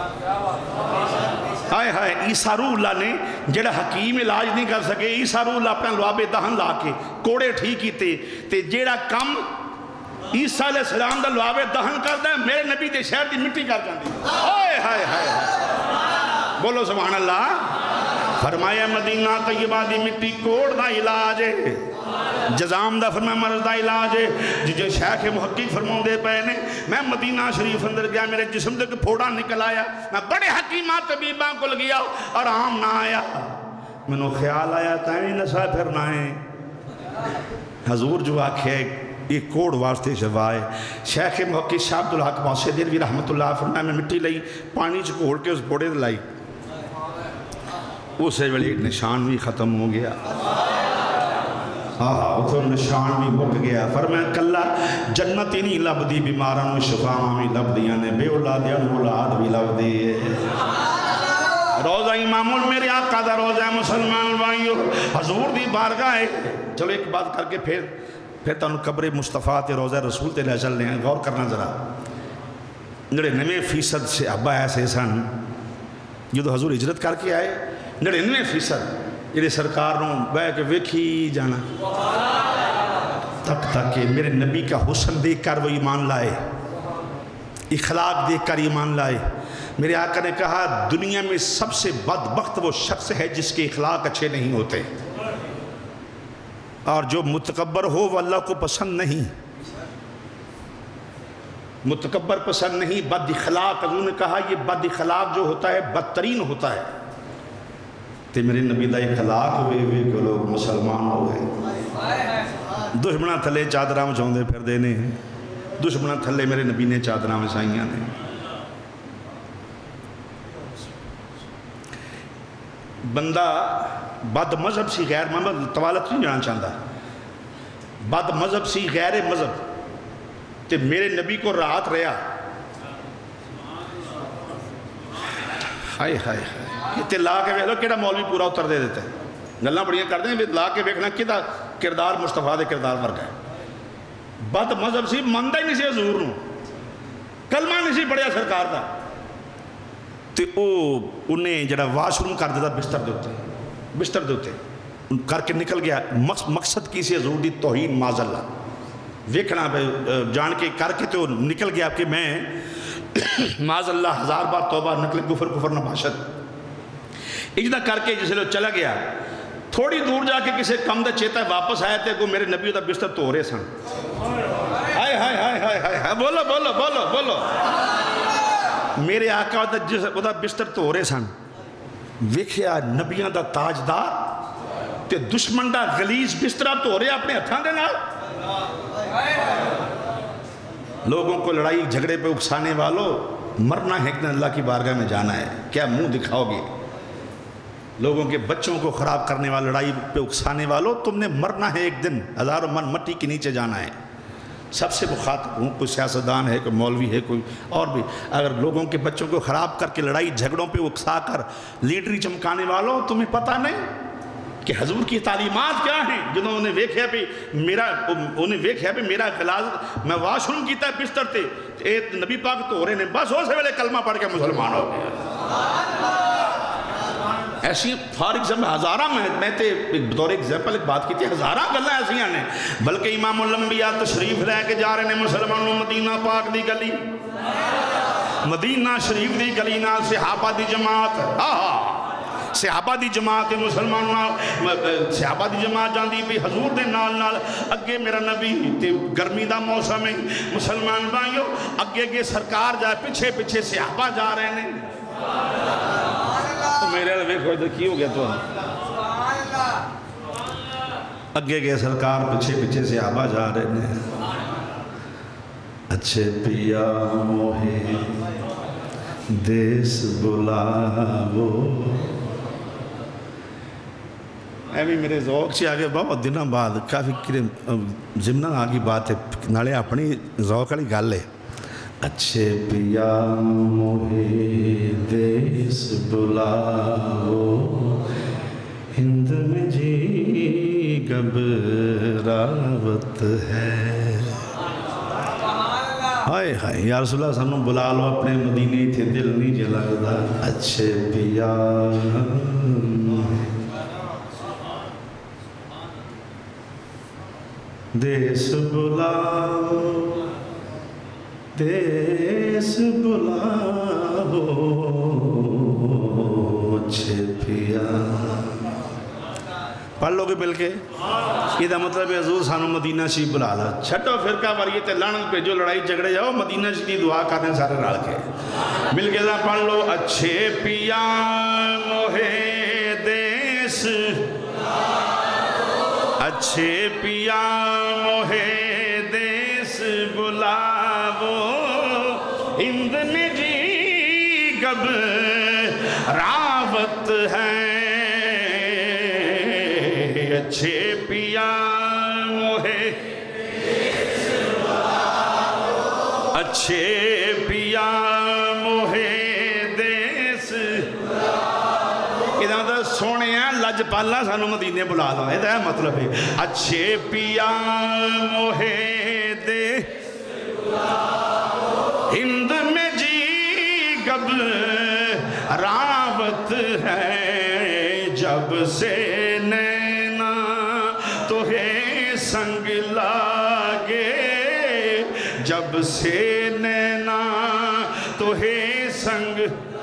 ہائے ہائے عیسیٰ روح اللہ نے جڑا حکیم علاج نہیں کر سکے, عیسیٰ روح اللہ اپنا لعاب دہن لا کے کوڑے ٹھیک کیتے. تے جڑا کم عیسیٰ علیہ السلام دا لعاب دہن کرتا ہے میرے نبی دے شہر دی مٹی کر جاندی. ہائے ہائے ہائے بولو سبحان اللہ. فرمایا مدینہ طیبہ دی مٹی کوڑ دا علاج ہے, جزام دا فرمایا مرض دا علاج ہے. جو شیخ محقق فرماؤں دے پہنے نے میں مدینہ شریف اندر گیا, میرے جسم دے پھوڑا نکل آیا, میں بڑے حکیمہ طبیباں کو لگیا اور آم نہ آیا. میں نے خیال آیا تائیں نسا پھرنا ہے. حضور جو آکھے یہ کوڑ واسطے شفائے. شیخ محقق شاہ عبدالحق موسی دلوی رحمت اللہ فرمایا میں مٹی لئی پانی چکوڑ کے اس بوڑے لائی, اسے ویلے نشان بھی ختم ہو گیا. ہاں تو نشان بھی مک گیا. فرمایا کلا جنت ہی نہیں لب دی بیماروں میں شفاواں بھی لب دیاں نے, بے اولادیاں اولاد بھی لب دی ہے. روزہ امام میرے آقا دا روزہ مسلمان بھائیو حضور دی بارگاہ ہے. چلو ایک بات کر کے پھر پھر تانوں قبر مصطفیٰ تے روزہ رسول تے لے چل رہے ہیں. غور کرنا ذرا. نڑینوے فیصد سے ابا ایسے سن جو حضور ہجرت کر کے آئے, نڑینوے فیصد جڑے سرکار نوں بہ کے ویکھی جانا تک تک کہ میرے نبی کا حسن دیکھ کر وہ ایمان لائے, اخلاق دیکھ کر ایمان لائے. میرے آقا نے کہا دنیا میں سب سے بدبخت وہ شخص ہے جس کے اخلاق اچھے نہیں ہوتے, اور جو متکبر ہو وہ اللہ کو پسند نہیں. متکبر پسند نہیں, بد اخلاق. حضور نے کہا یہ بد اخلاق جو ہوتا ہے بدترین ہوتا ہے. تے میرے نبی دا اخلاق ہوئے ہوئے کہ لوگ مسلمان ہو گئے. دشمنہ تھلے چادرہ مچھوندے پھر دینے ہیں, دشمنہ تھلے میرے نبی نے چادرہ مچھائیاں نے. بندہ بد مذہب سی غیر محمد طوالت نہیں جانا چاہتا, بد مذہب سی غیر مذہب تے میرے نبی کو رات رہا. ہائے ہائے ہائے تے لا کے ویکھ لو کیڑا مولوی پورا اتر دے دیتا ہے. گلاں بڑیاں کر دیں لا کے ویکھنا کدا کردار مصطفیٰ دے کردار ورگا ہے. بد مذہب سی مندا ہی نہیں سی حضور نوں, کلمہ نہیں سی پڑھیا سرکار دا, تے او انہیں جڑا واش روم کر دیتا بستر دے ہوتے بستر دے ہوتے کر کے نکل گیا. مقصد کی سی حضور دی توہین معاذ اللہ ویکھنا جان کے کر کے تو نکل گیا کہ میں معاذ اللہ ہزار بار توبہ نکل کفر کفر نباشت اجدہ کر کے جسے لو چلا گیا. تھوڑی دور جا کے کسے کم دا چیتا ہے واپس آئے تھے کو میرے نبی دا بستر تو ہو رہے سن. ہائے ہائے ہائے ہائے ہائے بولو بولو بولو بولو. میرے آقا دا بستر تو ہو رہے سن, ویکھیا نبیاں دا تاجدار تے دشمن دا غلیظ بسترہ تو ہو رہے اپنے ہتھاں دے نال. لوگوں کو لڑائی جھگڑے پہ اکسانے والوں مرنا ہے کہ اللہ کی بارگاہ میں جانا ہے, کیا منہ دکھاؤ گے. لوگوں کے بچوں کو خراب کرنے والا، لڑائی پہ اکسانے والوں، تم نے مرنا ہے ایک دن، ہزاروں من مٹی کے نیچے جانا ہے۔ سب سے مخاطب ہوں، کوئی سیاستدان ہے، کوئی مولوی ہے، کوئی اور بھی، اگر لوگوں کے بچوں کو خراب کر کے لڑائی جھگڑوں پہ اکسا کر لیڈری چمکانے والوں، تمہیں پتہ نہیں کہ حضور کی تعلیمات کیا ہیں؟ جنہوں نے ویکھیا پہ میرا انہیں ویکھیا پہ میرا خلاص میں واش روم کیتا ہے بستر تے اے نبی پاک تو ہو رہے نے بس ہو سے ویلے کلمہ پڑھ کے مسلمان ہو گیا۔ ایسی فار ایگزامپل ہزارہ میں تے بطور ایگزامپل ایک بات کی تھی، ہزارہ گلہ ایسی ہیں بلکہ امام الانبیاء تشریف لے کے جا رہے ہیں مسلمانوں مدینہ پاک دی گلی، مدینہ شریف دی گلی نال صحابہ دی جماعت، آہا صحابہ دی جماعت مسلمانوں صحابہ دی جماعت جاندی بھی حضور دے نال نال اگے میرا نبی تے گرمی دا موسم ہے مسلمان بھائیو، اگے اگے سرکار جائے پیچھے پیچھے صحابہ جا رہے ہیں۔ تو میرے لئے کوئی تو کی ہو گیا تو اگے اگے سرکار پیچھے پیچھے صحابہ جا رہے ہیں۔ اچھے پیا موہے دیس بلاو، ایوی میرے ذوق سے آگے بہت دنوں بعد کافی ضمنہ آگی بات ہے نالے اپنی ذوق والی گل ہے۔ اچھے پیا موہے دیس بلاو، ہند میں جی گھبراہٹ ہے۔ ہائے ہائے یا رسول اللہ سانوں بلا لو اپنے مدینے تھے دل نہیں جے لگدا۔ اچھے پیا دیس بلاو، دیس بلاو، اچھے پیا پڑھ لو گے مل کے؟ یہ دا مطلب ہے حضور سانو مدینہ شریف بلا لا، چھٹو فرقہ وریت لڑن پہ جو لڑائی جھگڑے جاؤ مدینہ شریف دعا کرنے سارے رال کے مل کے دا پڑھ لو۔ اچھے پیا موہے دیس، اچھے پیا موہے دیس بلاو، ہند میں جی گھبراہٹ ہے۔ اچھے پیا موہے، اچھے پیا موہے دیس، ادھا دا سونے ہیں لج پالا سانو مدینے بلا دا، ادھا ہے مطلب ہے اچھے پیا موہے دیس، ہند میں جی گھبراہٹ ہے، جب سے نینا تمہیں سنگ لاگے، جب سے نینا تمہیں سنگ،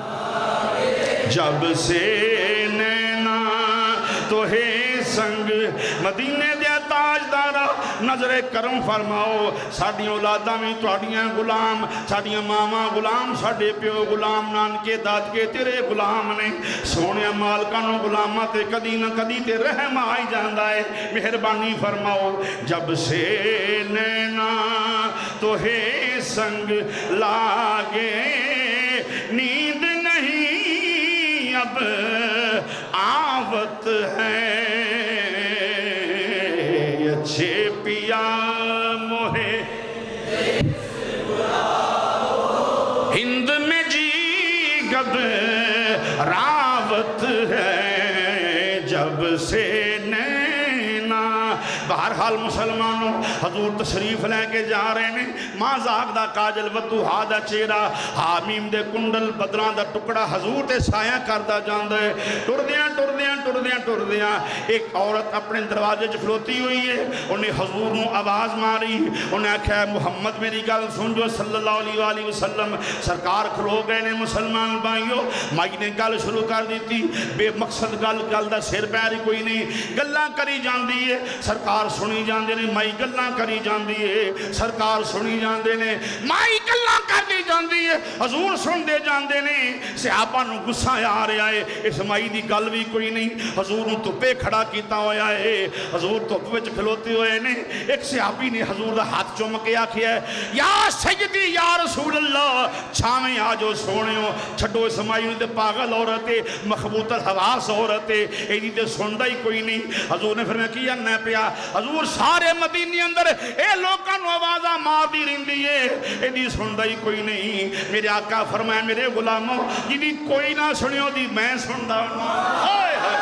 جب سے نینا تمہیں سنگ، مدینے دیا تاجدارہ نظر کرم فرماؤ، ساڑھیاں اولاداں میں توڑیاں غلام، ساڑھیاں ماما غلام، ساڑھے پیو غلام، نانکے دادکے تیرے غلام نے، سونے مالکانوں غلامہ تے کدی نہ کدی تے رحم آئی جاندہ ہے، مہربانی فرماؤ، جب سے نینا تمہیں سنگ لاگے، نیند نہیں اب آوت ہے۔ اچھے پیا موہے ہند میں جی گھبراہٹ ہے، جب سے نینا، بہرحال مسلمانوں حضور تشریف لے کے جا رہے ہیں، ماں زاگ دا کاجل ودوہا دا چہرہ، حامیم دے کنڈل بدران دا ٹکڑا حضور تے سایہ کردہ جاندہ ہے، ٹردیاں ٹردیاں ٹردیاں ٹردیاں ایک عورت اپنے دروازے چکھلوتی ہوئی ہے، انہیں حضور نو آواز ماری، انہیں آکھا ہے محمد میری گل سن جو صلی اللہ علیہ وآلہ وسلم، سرکار کھلو گئے نے مسلمان بھائیوں، مائی نے گل شروع کر دیتی، بے مقصد گل گل دا سیر پیاری کوئی نہیں، گلہ کری جاندی ہے، سرکار سنی سنی جاندے نے مائی گلاں کری جاندی ہے سرکار سنی جاندے نے مائی گلاں کری جاندی ہے حضور سن دے جاندے نے صحابہ نو گسا آ رہا ہے اس مائی دی گل بھی کوئی نہیں حضور نو تپے کھڑا کیتا ہویا ہے حضور تپ وچ کھلوتے ہوئے نے ایک صحابی نے حضور دا ہاتھ چوم کے آکھیا ہے یا سیدی یا رسول اللہ چھاویں آجو سونے ہو چھڑو اس مائی تے پاگل عورت ہے مخبوط الحواس عورت ہے ایدی تے سندا ہی کوئی نہیں حضور نے فرمایا کیا نہ پیا حضور سارے مدینے اندر اے لوکاں نو آوازاں مار دی رہندی ہے ایدی سندا ہی کوئی نہیں میرے آقا فرمایا میرے غلاموں جدی کوئی نہ سنیو دی میں سندا ہائے ہائے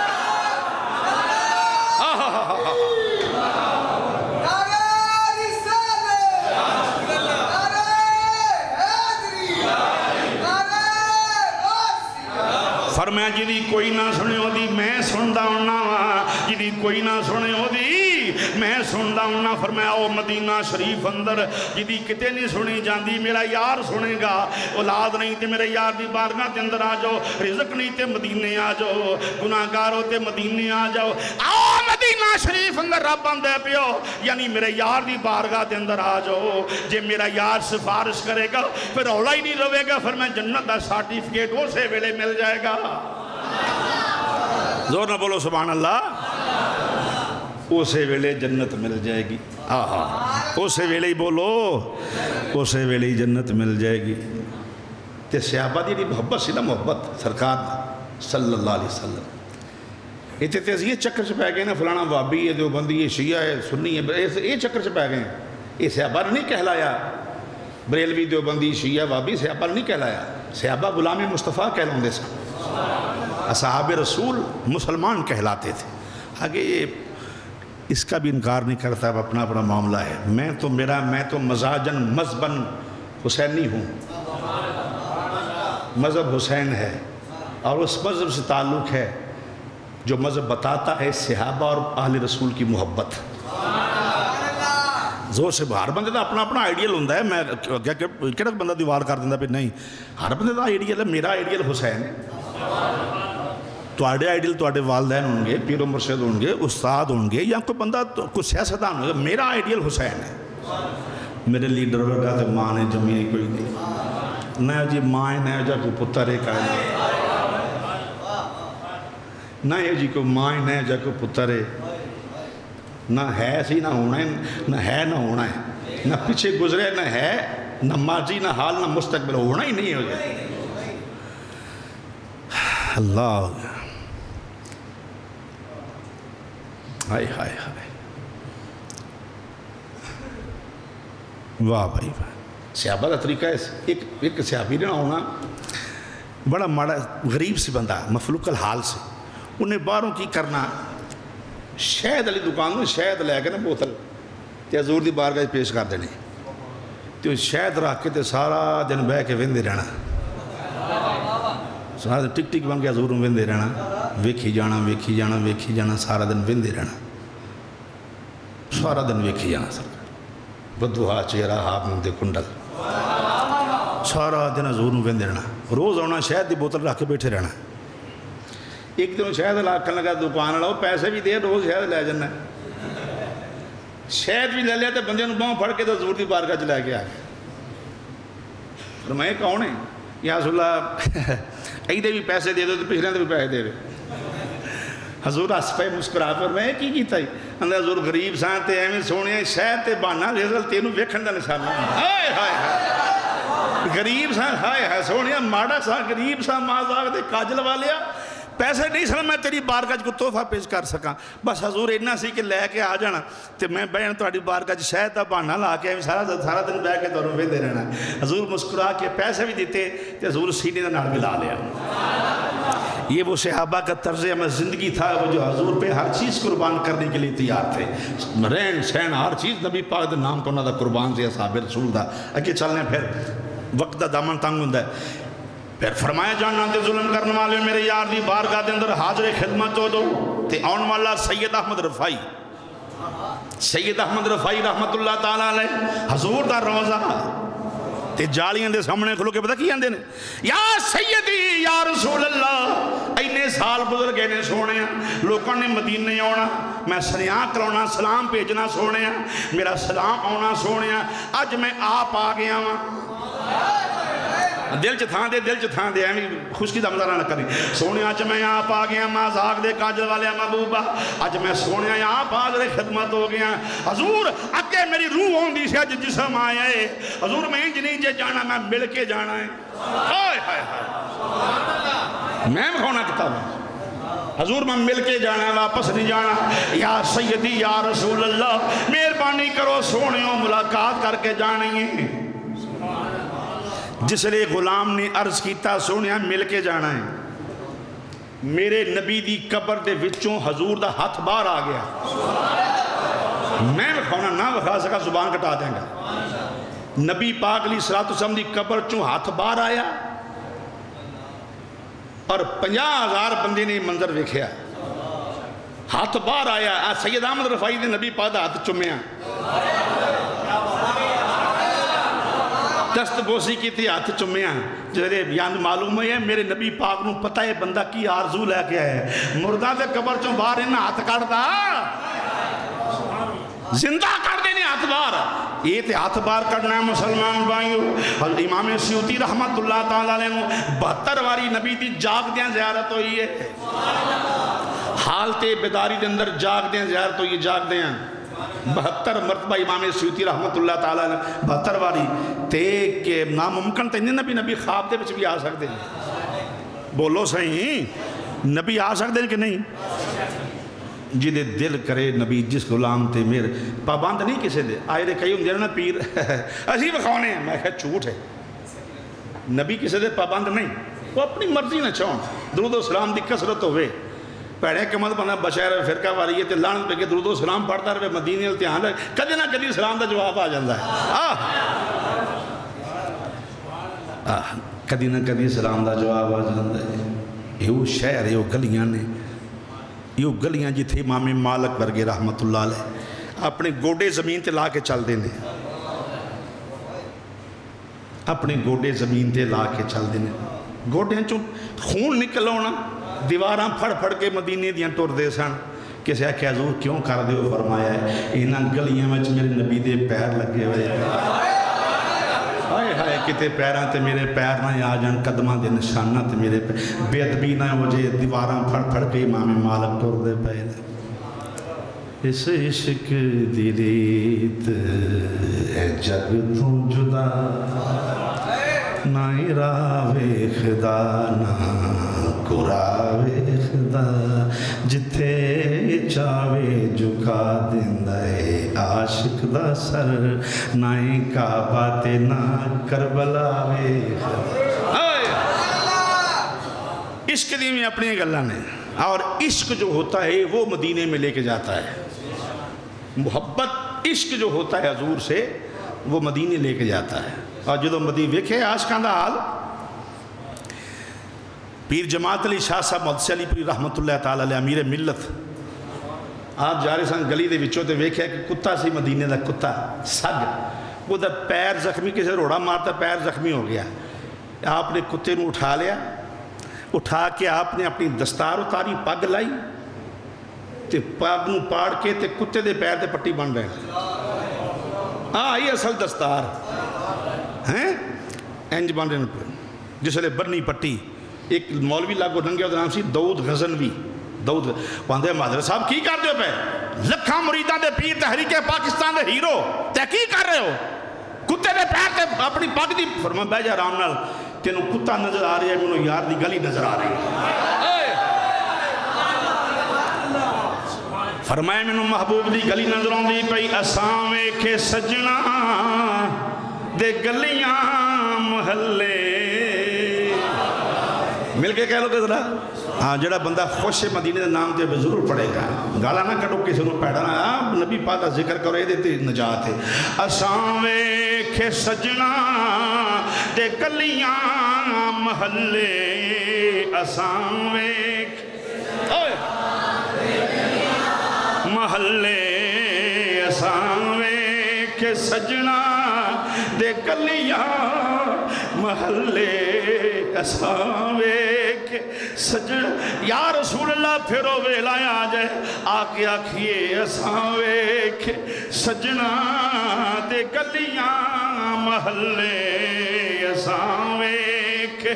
فرمایا جدی کوئی نہ سنے ہو دی میں سندا ہونا جدی کوئی نہ سنے ہو دی میں سندا ہونا فرمایا او مدینہ شریف اندر جدی کتے نہیں سنی جاندی میرا یار سنے گا اولاد نہیں تے میرے یار دی بارگاہ تے اندر آ جاؤ رزق نہیں تے مدینے آ جاؤ گناہگاروں تے مدینے آ جاؤ آؤ مدینہ شریف اندر رب اندے پیو یعنی میرے یار دی بارگاہ تے اندر آ جاؤ جے میرا یار سفارش کرے گا پھر اولا ہی نہیں روے گا پھر میں جنت دا سارٹیفکیٹ اسے ویلے مل جائے گا زور نہ بولو سبحان اللہ اسے ویلے جنت مل جائے گی آہا اسے ویلے ہی بولو اسے ویلے ہی جنت مل جائے گی تے صحابہ دی محبت سی نا محبت سرکار صلی اللہ علیہ وسلم یہ تے یہ چکر سے پہ گئے نا فلانا وابی ہے دیوبندی ہے شیعہ ہے سنی ہے یہ چکر سے پہ گئے یہ صحابہ نے نہیں کہلایا بریلوی دیوبندی شیعہ وابی صحابہ نے نہیں کہلایا صحابہ غلام مصطفیٰ کہلاؤں دے سا اصحاب رسول مسلمان کہلاتے تھے آگے یہ اس کا بھی انکار نہیں کرتا اب اپنا اپنا معاملہ ہے میں تو میرا میں تو مزاجن مذہباً حسینی ہوں مذہب حسین ہے اور اس مذہب سے تعلق ہے جو مذہب بتاتا ہے صحابہ اور اہل رسول کی محبت زور سے ہر بندے دا اپنا اپنا آئیڈیل ہوندہ ہے میں کیا بندہ دیوار کر دیندہ پہ نہیں ہر بندے دا آئیڈیل ہے میرا آئیڈیل حسین ہے تو آئیڈیل آئیڈیل تو آئیڈیل والدین ہوں گے پیر و مرشد ہوں گے استاد ہوں گے یا کوئی بندہ کوئی سیاستدان ہوں گے میرا آئیڈیل حسین ہے میرے لیڈر ورگا تو ماں نے جمی کوئی نہیں نہ جی ماں ہے نہ جا کوئی پتر ہے کائنات نہ جی کوئی ماں ہے نہ جا کوئی پتر ہے نہ ہے سی نہ ہونا ہے نہ ہے نہ ہونا ہے نہ پیچھے گزرے نہ ہے نہ ماضی نہ حال نہ مستقبل ہونا ہی نہیں ہو جائے اللہ ہائے ہائے ہائے واہ بھائی واہ صحابہ کا طریقہ ہے ایک ایک صحابی نے ہونا بڑا ماڑا غریب سے بندہ مفلوق الحال سے انہیں باہروں کی کرنا شہد علی دکان میں شہد لے کے نا بوتل تے حضور دی بارگاہ پیش کر دینے تے شہد رکھ کے تے سارا دن بہ کے ویندے رہنا سارا دن ٹک ٹک بن کے حضور ویندے رہنا ویکھی جانا ویکھی جانا ویکھی جانا سارا دن ویندے رہنا سارا دن ویکھی جانا سرکار بدوہا چہرہ ہاپ مندے کنڈل سارا دن حضور ویندے رہنا روز آنا شہد دی بوتل رکھ کے بیٹھے رہنا ایک دن شہد لاکھن لگا دکان والا پیسے بھی دے روز شہد لے جانا شہد بھی لے لیا تو بندے نو باؤں پھڑ کے تو حضور دی بارگاہ چ لے کے آ گیا فرمایا کون ہے یا رسول اللہ ایدے بھی پیسے دے دو تو پچھلے دے بھی پیسے دے دے حضور ہس پہ مسکرا پر میں کی کیتا ہی اندر حضور غریب سان تے ایویں سونے شہد تے بہانا رزق تینوں ویکھن دا نشانہ ہائے ہائے ہائے غریب سان ہائے ہائے سونے ماڑا سا غریب سا مازاگ تے کاجل والیا پیسے نہیں سن میں تیری بارگاہ کو تحفہ پیش کر سکاں بس حضور اتنا سی کہ لے کے آ جانا تے میں بہن تہاڈی بارگاہ شہد دا بہانا لا کے سارا سارا دن بہ کے تانوں ویندے رہنا حضور مسکرا کے پیسے بھی دیتے تے حضور سینے دے نال ملا لیا یہ وہ صحابہ کا طرز عمل زندگی تھا وہ جو حضور پہ ہر چیز قربان کرنے کے لیے تیار تھے رہن سہن ہر چیز نبی پاک دے نام تو انہاں دا قربان سے اصحاب رسول دا اگے چلنے پھر وقت دا دامن تنگ ہوندا ہے پھر فرمایا جانا تے ظلم کرنے والے میرے یار دی بارگاہ دے اندر حاضر خدمت ہو دو تے آن والا سید احمد رفائی سید احمد رفائی رحمت اللہ تعالیٰ علیہ حضور دا روزہ تے جالیاں دے سامنے کھلو کے پتہ کی آندے نے یا سیدی یا رسول اللہ اینے سال گزر گئے نے سونے لوگوں نے مدینے آنا میں سریاں کراؤنا سلام بھیجنا سونے میرا سلام آنا سونے اج میں آپ آ گیا ہوں دل چ تھان دے دل چ تھان دے ایویں خوشکی دا مظاہرہ نہ کری سونے اج میں آپ آ گیا ماں زاگ دے کاجل والے محبوبہ اج میں سونے آپ آ گئے خدمت ہو گیا حضور اگے میری روح ہوندی سی اج جسم آیا ہے حضور میں انج نہیں جے جانا میں مل کے جانا ہے ہائے ہائے ہائے میں کھونا کتاب حضور میں مل کے جانا ہے واپس نہیں جانا یا سیدی یا رسول اللہ مہربانی کرو سونےوں ملاقات کر کے جانی ہے جس لئے غلام نے عرض کیتا سونیا مل کے جانا ہے میرے نبی دی قبر دے وچوں حضور دا ہاتھ باہر آ گیا میں بکھاؤنا نہ بکھا سکا زبان کٹا دیں گا نبی پاک علیہ السلام دی قبر چوں ہاتھ باہر آیا اور پنجا ہزار بندے نے منظر ویکھیا ہاتھ باہر آیا سید احمد رفائی دے نبی پاک دا ہاتھ چمیا دست بوسی کی تھی ہاتھ چمیا جہرے بیان معلوم ہے میرے نبی پاک نو پتہ ہے بندہ کی آرزو لے کے ہے مردہ دے قبر چوں باہر انہا ہاتھ کر دا زندہ کر دینے ہاتھ باہر یہ تے ہاتھ باہر کرنا ہے مسلمان بھائیو امام سیوطی رحمت اللہ تعالیٰ علیہ بہتر واری نبی دی جاگ دیاں زیارت ہوئی ہے حالتے بیداری دے اندر جاگ دیاں زیارت ہوئی جاگ دیاں بہتر مرتبہ امام سیوطی رحمت اللہ تعالیٰ نے بہتر واری تے کہ ناممکن تے نبی نبی خواب دے بچ بھی آ سکتے ہیں بولو صحیح نبی آ سکتے ہیں کہ نہیں جدے دل کرے نبی جس غلام تے میرے پابند نہیں کسے دے آئے دے کئی ہوں دینا پیر اسی بخوانے ہیں میں کہا جھوٹ ہے نبی کسے دے پابند نہیں وہ اپنی مرضی نہ چاہوں درود و سلام دی کثرت ہوئے پیڑے کے مد بنا بشیر فرقہ والی ہے تے لعنت پہ کہ درود و سلام پڑھتا رہے مدینے التحان رہے کدی نہ کدی سلام دا جواب آ جاندہ ہے آہ آہ کدی نہ کدی سلام دا جواب آ جاندہ ہے یہ شہر یہ گلیاں نے یہ گلیاں جی تھے امام مالک ورگے رحمت اللہ علیہ اپنے گوڑے زمین تے لا کے چل دینے اپنے گوڑے زمین تے لا کے چل دینے گوڑے چون خون نکل ہونا دیواراں پھڑ پھڑ کے مدینے دیاں ٹور دے سن کسے کہ حضور کیوں کر دے ہو فرمایا ہے انہاں گلیاں میں میرے نبی دے پیر لگے ہوئے ہائے ہائے کتے پیراں تے میرے پیر نہ آ جان قدماں دے نشانہ تے میرے پیر بے ادبی نہ ہو جائے دیواراں پھڑ پھڑ کے امام مالک ٹور دے پے اس عشق دی ریت اے جگ تو جدا نہ راوے خدا نہ قراوے خدا جتھے چاوے جھکا دیندے عاشق دا سر نہ کعبہ تے نہ کربلا وے خدا عشق دی میں اپنی گلاں نے اور عشق جو ہوتا ہے وہ مدینے میں لے کے جاتا ہے محبت عشق جو ہوتا ہے حضور سے وہ مدینے لے کے جاتا ہے اور جدو مدینہ ویکھے عاشقاں دا حال پیر جماعت علی شاہ صاحب محدث علی پیر رحمت اللہ تعالیٰ علیہ امیر ملت آپ جا رہے سن گلی دے وچوں تے ویکھیا کہ کتا سی مدینے دا کتا سگ وہ دا پیر زخمی کسے روڑا مارتا پیر زخمی ہو گیا آپ نے کتے نو اٹھا لیا اٹھا کے آپ نے اپنی دستار اتاری پگ لائی تے پگ نو پاڑ کے تے کتے دے پیر تے پٹی بن رہے ہاں یہ اصل دستار ہیں انج بن رہے ہیں جس لئے برنی پٹی ایک مولوی لاگو ننگے ہوتا نام سی دعود غزنوی دعود واندے مادر صاحب کی کر دے ہو پہ لکھاں مریدان دے پیر تحریک پاکستان دے ہیرو تے کی کر رہے ہو کتے دے پیر تے اپنی پاک دی فرما بے جا رام نال تینو کتا نظر آ رہی ہے منو یار دی گلی نظر آ رہی ہے فرمائے منو محبوب دی گلی نظر آن دی پئی اساں ویکھے سجنا دے گلیاں محلے مل کے کہہ لو کہ ذرا ہاں جڑا بندہ خوش مدینے دے نام دے ضرور پڑھے گا گالا نہ کٹو کسی نو پیڑا نہ نبی پاک دا ذکر کرو یہ دیتے نجات ہے اساں ویکھے سجنا دے گلیاں محلے اساں ویکھ محلے اساں ویکھے سجنا دے گلیاں محلے اساں ویکھ سجن یا رسول اللہ پھرو ویلا آ جائے آکے آکھیے اساں ویکھ سجنا دے گلیاں محلے اساں ویکھ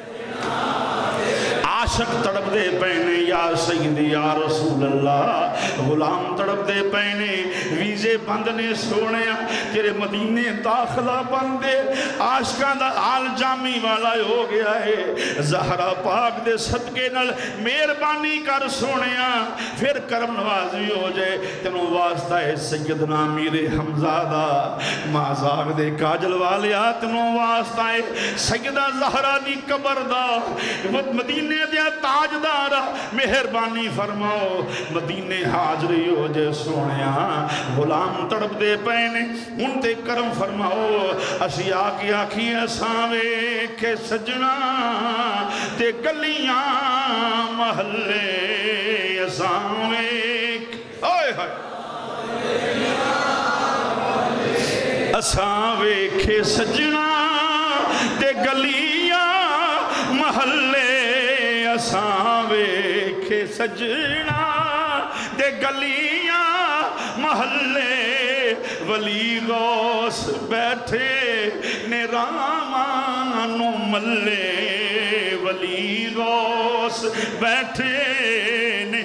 عاشق تڑپ دے پینے یا سیدی یا رسول اللہ غلام تڑپ دے پینے ویزے بندنے سونے تیرے مدینے داخلہ بندے عاشقان دا آل جامی والا ہو گیا ہے زہرہ پاک دے صدقے نل مہربانی کر سونے پھر کرم نوازی ہو جائے تینوں واسطہ ہے سیدنا میر حمزادہ مازاگ دے کاجل والیا تینوں واسطہ ہے سیدہ زہرہ دی قبر دا مدینے دیا تاجدار مہربانی فرماؤ مدینے حاضری ہو جے سونیا غلام تڑپ دے پینے ان تے کرم فرماؤ اسی آکی آکی اساوے کے سجنا تے گلیاں محلے اساوے اوئے ہوئے اساوے کے سجنا تے گلیاں محلے اساں ویکھے سجنا دے گلیاں محلے ولی غوث بیٹھے نے رامانو ملے ولی غوث بیٹھے نے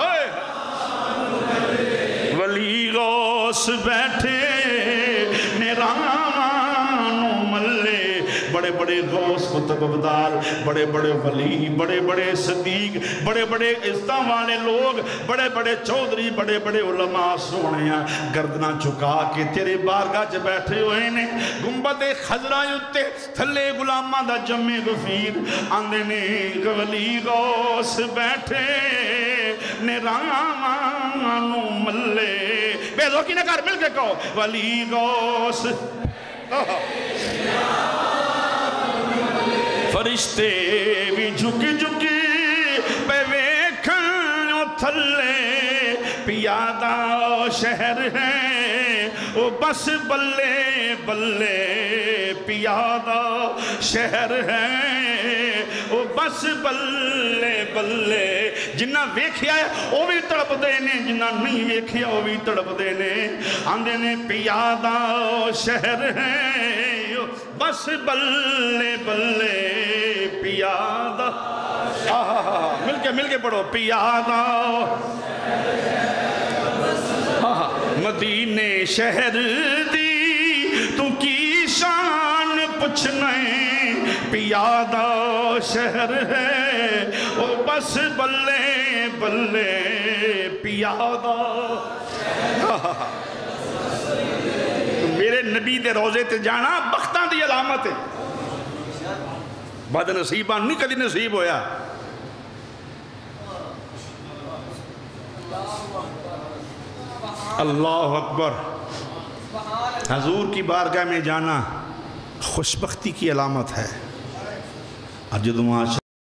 ولی غوث بیٹھے نے رامانو ملے بڑے بڑے غوث کتب ابدال بڑے بڑے ولی بڑے بڑے صدیق بڑے بڑے عزتاں والے لوگ بڑے بڑے چودھری بڑے بڑے علماء سونیاں گردنا چکا کے تیرے بارگاہ چ بیٹھے ہوئے نے گنبد خضرا اتے تھلے غلاماں دا جمع غفیر آندے نے ولی غوث بیٹھے نے رامانو ملے بے ذوقی نہ کر مل کے کہو ولی غوث فرشتے بھی جھکی جھکی پہ ویکھن تھلے پیادہ شہر ہے وہ بس بلے بلے پیادہ شہر ہے وہ بس بلے بلے جنہ ویکھیا ہے وہ بھی تڑپ دینے جنہ نہیں ویکھیا وہ بھی تڑپ دینے آندے نے پیادہ شہر ہے بس بلے بلے پیادہ مل کے مل کے پڑھو پیادہ مدینے شہر دی تو کی شان پچھنے پیادہ شہر ہے وہ بس بلے بلے پیادہ میرے نبی دے روزے تے جانا بختان دی علامت ہے بد نصیبہ نہیں کدی نصیب ہویا اللہ اکبر حضور کی بارگاہ میں جانا خوشبختی کی علامت ہے اب جو دعا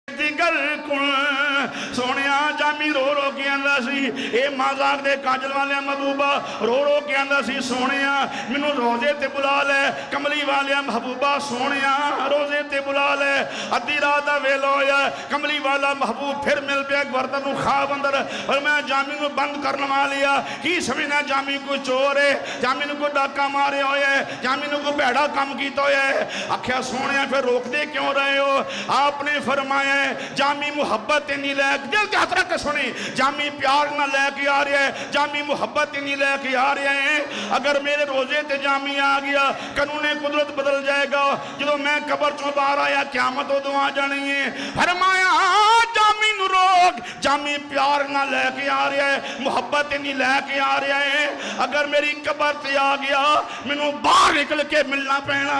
سونیا جامی رو رو کے اندہ سی اے مازاق دے کاجل والے محبوبہ رو رو کے اندہ سی سونیا منو روزے تے بلا لے کملی والے محبوبہ سونیا روزے تے بلا لے ادھی راتہ ویل ہویا کملی والا محبوب پھر مل پہ ایک وردنو خواب اندر اور میں جامی کو بند کرنا لیا کی سمجھنا جامی کو چورے جامی کو ڈاکہ مارے ہوئے جامی کو بیڑا کم کیتا ہوئے اکھیا سونیا پھر روک دے کیوں رہے ہو آپ نے فرمایا جامی محبت نہیں لے دل کے ہاتھ رکھ کے سنی جامی پیار نہ لے کے آ رہے ہیں جامی محبت نہیں لے کے آ رہے ہیں اگر میرے روزے تے جامی آ گیا قانون قدرت بدل جائے گا جدو میں قبر چوں باہر آیا قیامت و دعا جانی ہے فرمایا جامی نو روک جامی پیار نہ لے کے آ رہے ہیں محبت نہیں لے کے آ رہے ہیں اگر میری قبر تے آ گیا منو باہر نکل کے ملنا پینا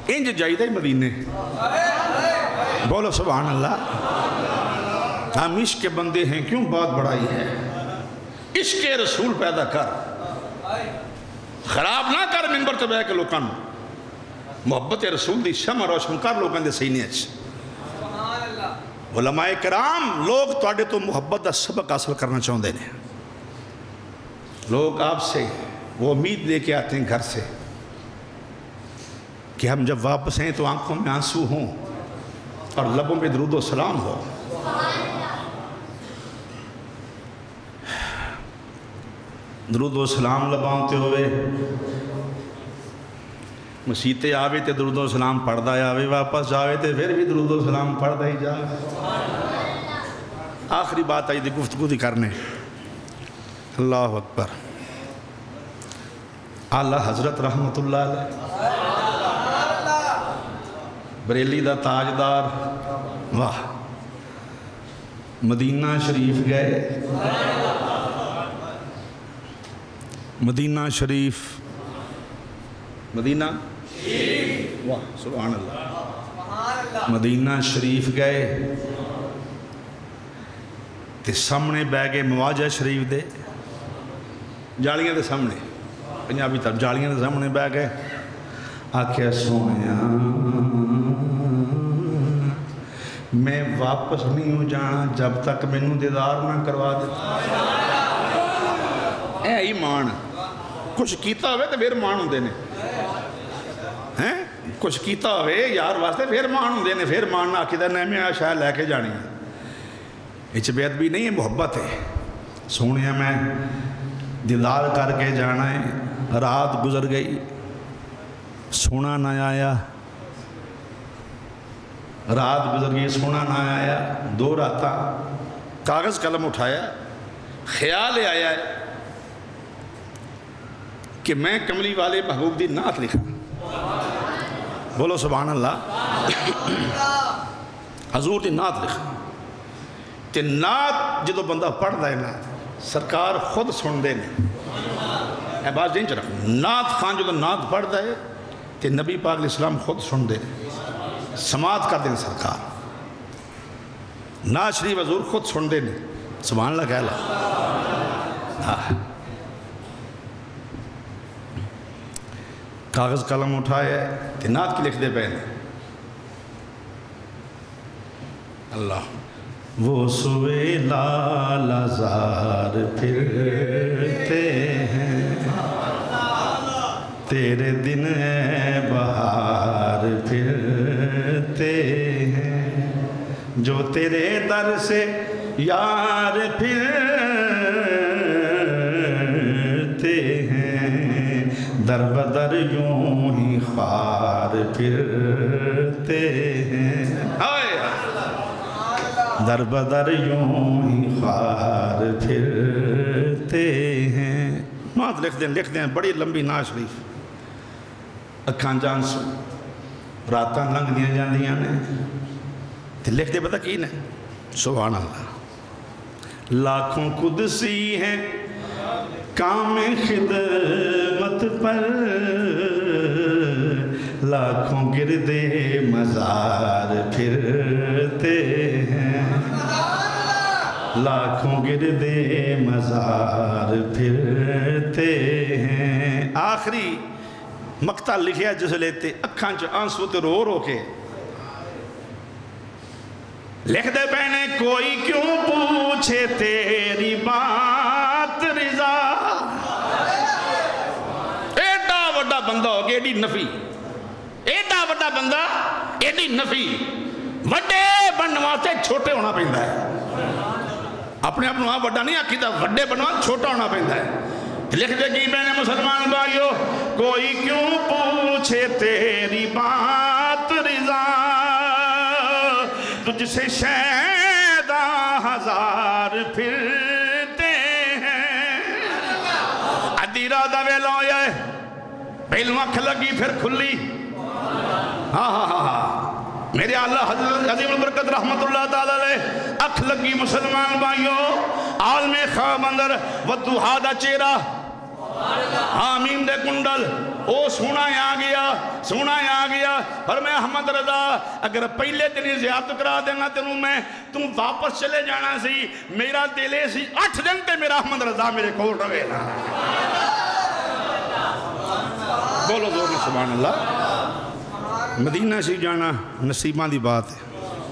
انج جائیدہ ہی مدینے. بولو سبحان اللہ. ہم عشق کے بندے ہیں کیوں بات بڑھائی ہے. عشق رسول پیدا کر, خراب نہ کر منبر تے بیٹھ کے لوکاں نوں. محبت رسول دی شمع روشن کر لوکاں دے سینے وچ. علماء کرام لوگ تواڈے تو محبت دا سبق حاصل کرنا چاہتے ہیں. لوگ آپ سے وہ امید لے کے آتے ہیں گھر سے کہ ہم جب واپس ہیں تو آنکھوں میں آنسو ہوں اور لبوں میں درود و سلام ہو. درود و سلام لباں تے ہوئے, مسیتے آوے تے درود و سلام پڑھدا آوے, واپس جاوے تے پھر بھی درود و سلام پڑھدا ہی جا. آخری بات آئی دی گفتگو دی کرنے. اللہ اکبر. اعلیٰ حضرت رحمت اللہ علیہ بریلی دا تاجدار, واہ, مدینہ شریف گئے. مدینہ شریف, مدینہ واہ سبحان اللہ. مدینہ شریف گئے تے سامنے بہ گئے مواجہ شریف دے جالیاں دے سامنے, پنجابی تر جالیاں دے سامنے بہ گئے. آکھیا سونیا میں واپس نہیں ہو جانا جب تک مینوں دیدار نہ کروا دیتا. اے ایمان, کچھ کیتا ہوئے تو پھر مان ہوندے نے, ہیں کچھ کیتا ہوئے یار واسطے پھر مان ہوندے نے, پھر مان نہ آکھیدہ نہیں میں شاید لے کے جانی ہے. اچھ بے ادبی نہیں ہے, محبت ہے. سونیا میں دیدار کر کے جانا ہے. رات گزر گئی, سونا نہ آیا. رات گزر گئی, سونا نہ آیا. دو راتاں کاغذ قلم اٹھایا, خیال آیا ہے کہ میں کملی والے محبوب دی نعت لکھا. بولو سبحان اللہ. حضور دی نعت لکھا تے نعت جدو بندہ پڑھ دے نا سرکار خود سن دے نے. اے بات نہیں چاہ رہا, نعت خان جدو نعت پڑھ دے تے نبی پاک علیہ السلام خود سن دے نے, سماعت کر دیں سرکار. نعت شریف حضور خود سن دے نے. سبحان اللہ کہہ لا. کاغذ قلم اٹھائے تے نعت کی لکھ دے پہنے. اللہ وہ سوئے لال ازار پھرتے ہیں, تیرے دن اے بہار پھرتے ہیں, جو تیرے در سے یار پھرتے ہیں, در بدر یوں ہی خار پھرتے ہیں. در بدر یوں ہی خار پھرتے ہیں. نعت لکھ دیں لکھ دیں بڑی لمبی نعت شریف. اکھاں جان سو راتاں لنگ دیاں جاندیاں نے تے لکھ دے پتہ کی نے. سبحان اللہ. لاکھوں قدسی ہیں کام خدمت پر, لاکھوں گردے مزار پھرتے ہیں, لاکھوں گردے مزار پھرتے ہیں. آخری مقطع لکھیا جس لیتے اکھاں چ آنسو تے رو رو کے لکھ دے پہنے, کوئی کیوں پوچھے تیری بات رضا. ایڈا وڈا بندہ ہو گیا, ایڈی نفی, ایڈا وڈا بندہ ایڈی نفی. وڈے بننے واسطے چھوٹے ہونا پہندا ہے. اپنے آپ وہاں وڈا نہیں آکھی تھا, وڈے بننے واسطے چھوٹا ہونا پہندا ہے. لکھ دے کی بہنے مسلمان بھائیو, کوئی کیوں پوچھے تیری بات رضا, تجھ سے شیدا ہزار پھرتے ہیں. ادھی رادہ ویلو یہ پہلو اکھ لگی پھر کھلی. ہاں ہاں ہاں ہاں میرے اللہ حضرت عظیم البرکت رحمت اللہ تعالیٰ علیہ اکھ لگی مسلمان بھائیو. عالم خواب اندر ودوہا دا چہرہ, آمین دے کنڈل, او سونا آ گیا سونا آ گیا پر میں احمد رضا اگر پہلے تیری زیارت کرا دینا تینوں میں تم واپس چلے جانا سی میرا دلے سی اٹھ دن تے میرا احمد رضا میرے کول رہے نا بولو زور میں سبحان اللہ مدینہ سے جانا نصیباں دی بات ہے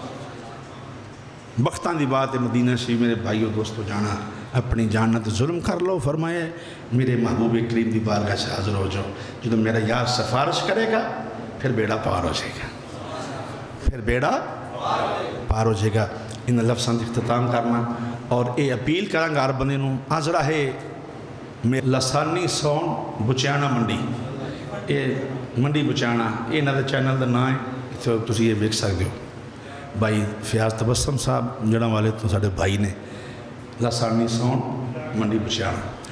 بختاں دی بات ہے مدینہ سے میرے بھائیو دوستو جانا اپنی جانت ظلم کر لو فرمایا میرے محبوب کریم دی بارگاہ سے حاضر ہو جاؤ جدو میرا یار سفارش کرے گا پھر بیڑا پار ہو جائے گا پھر بیڑا پار ہو جائے گا ان لفظاں دی اختتام کرنا اور اے اپیل کریں گا عرب بندے نوں آج رہے میں لسانی سون بچیانا منڈی اے منڈی بچیانا اے نہ چینل دا نام ہے تو تسی یہ ویکھ سکتے ہو بھائی فیاض تبسم صاحب جڑا والے تو ساڑے بھائی نے لسانی سون منڈی بچیانا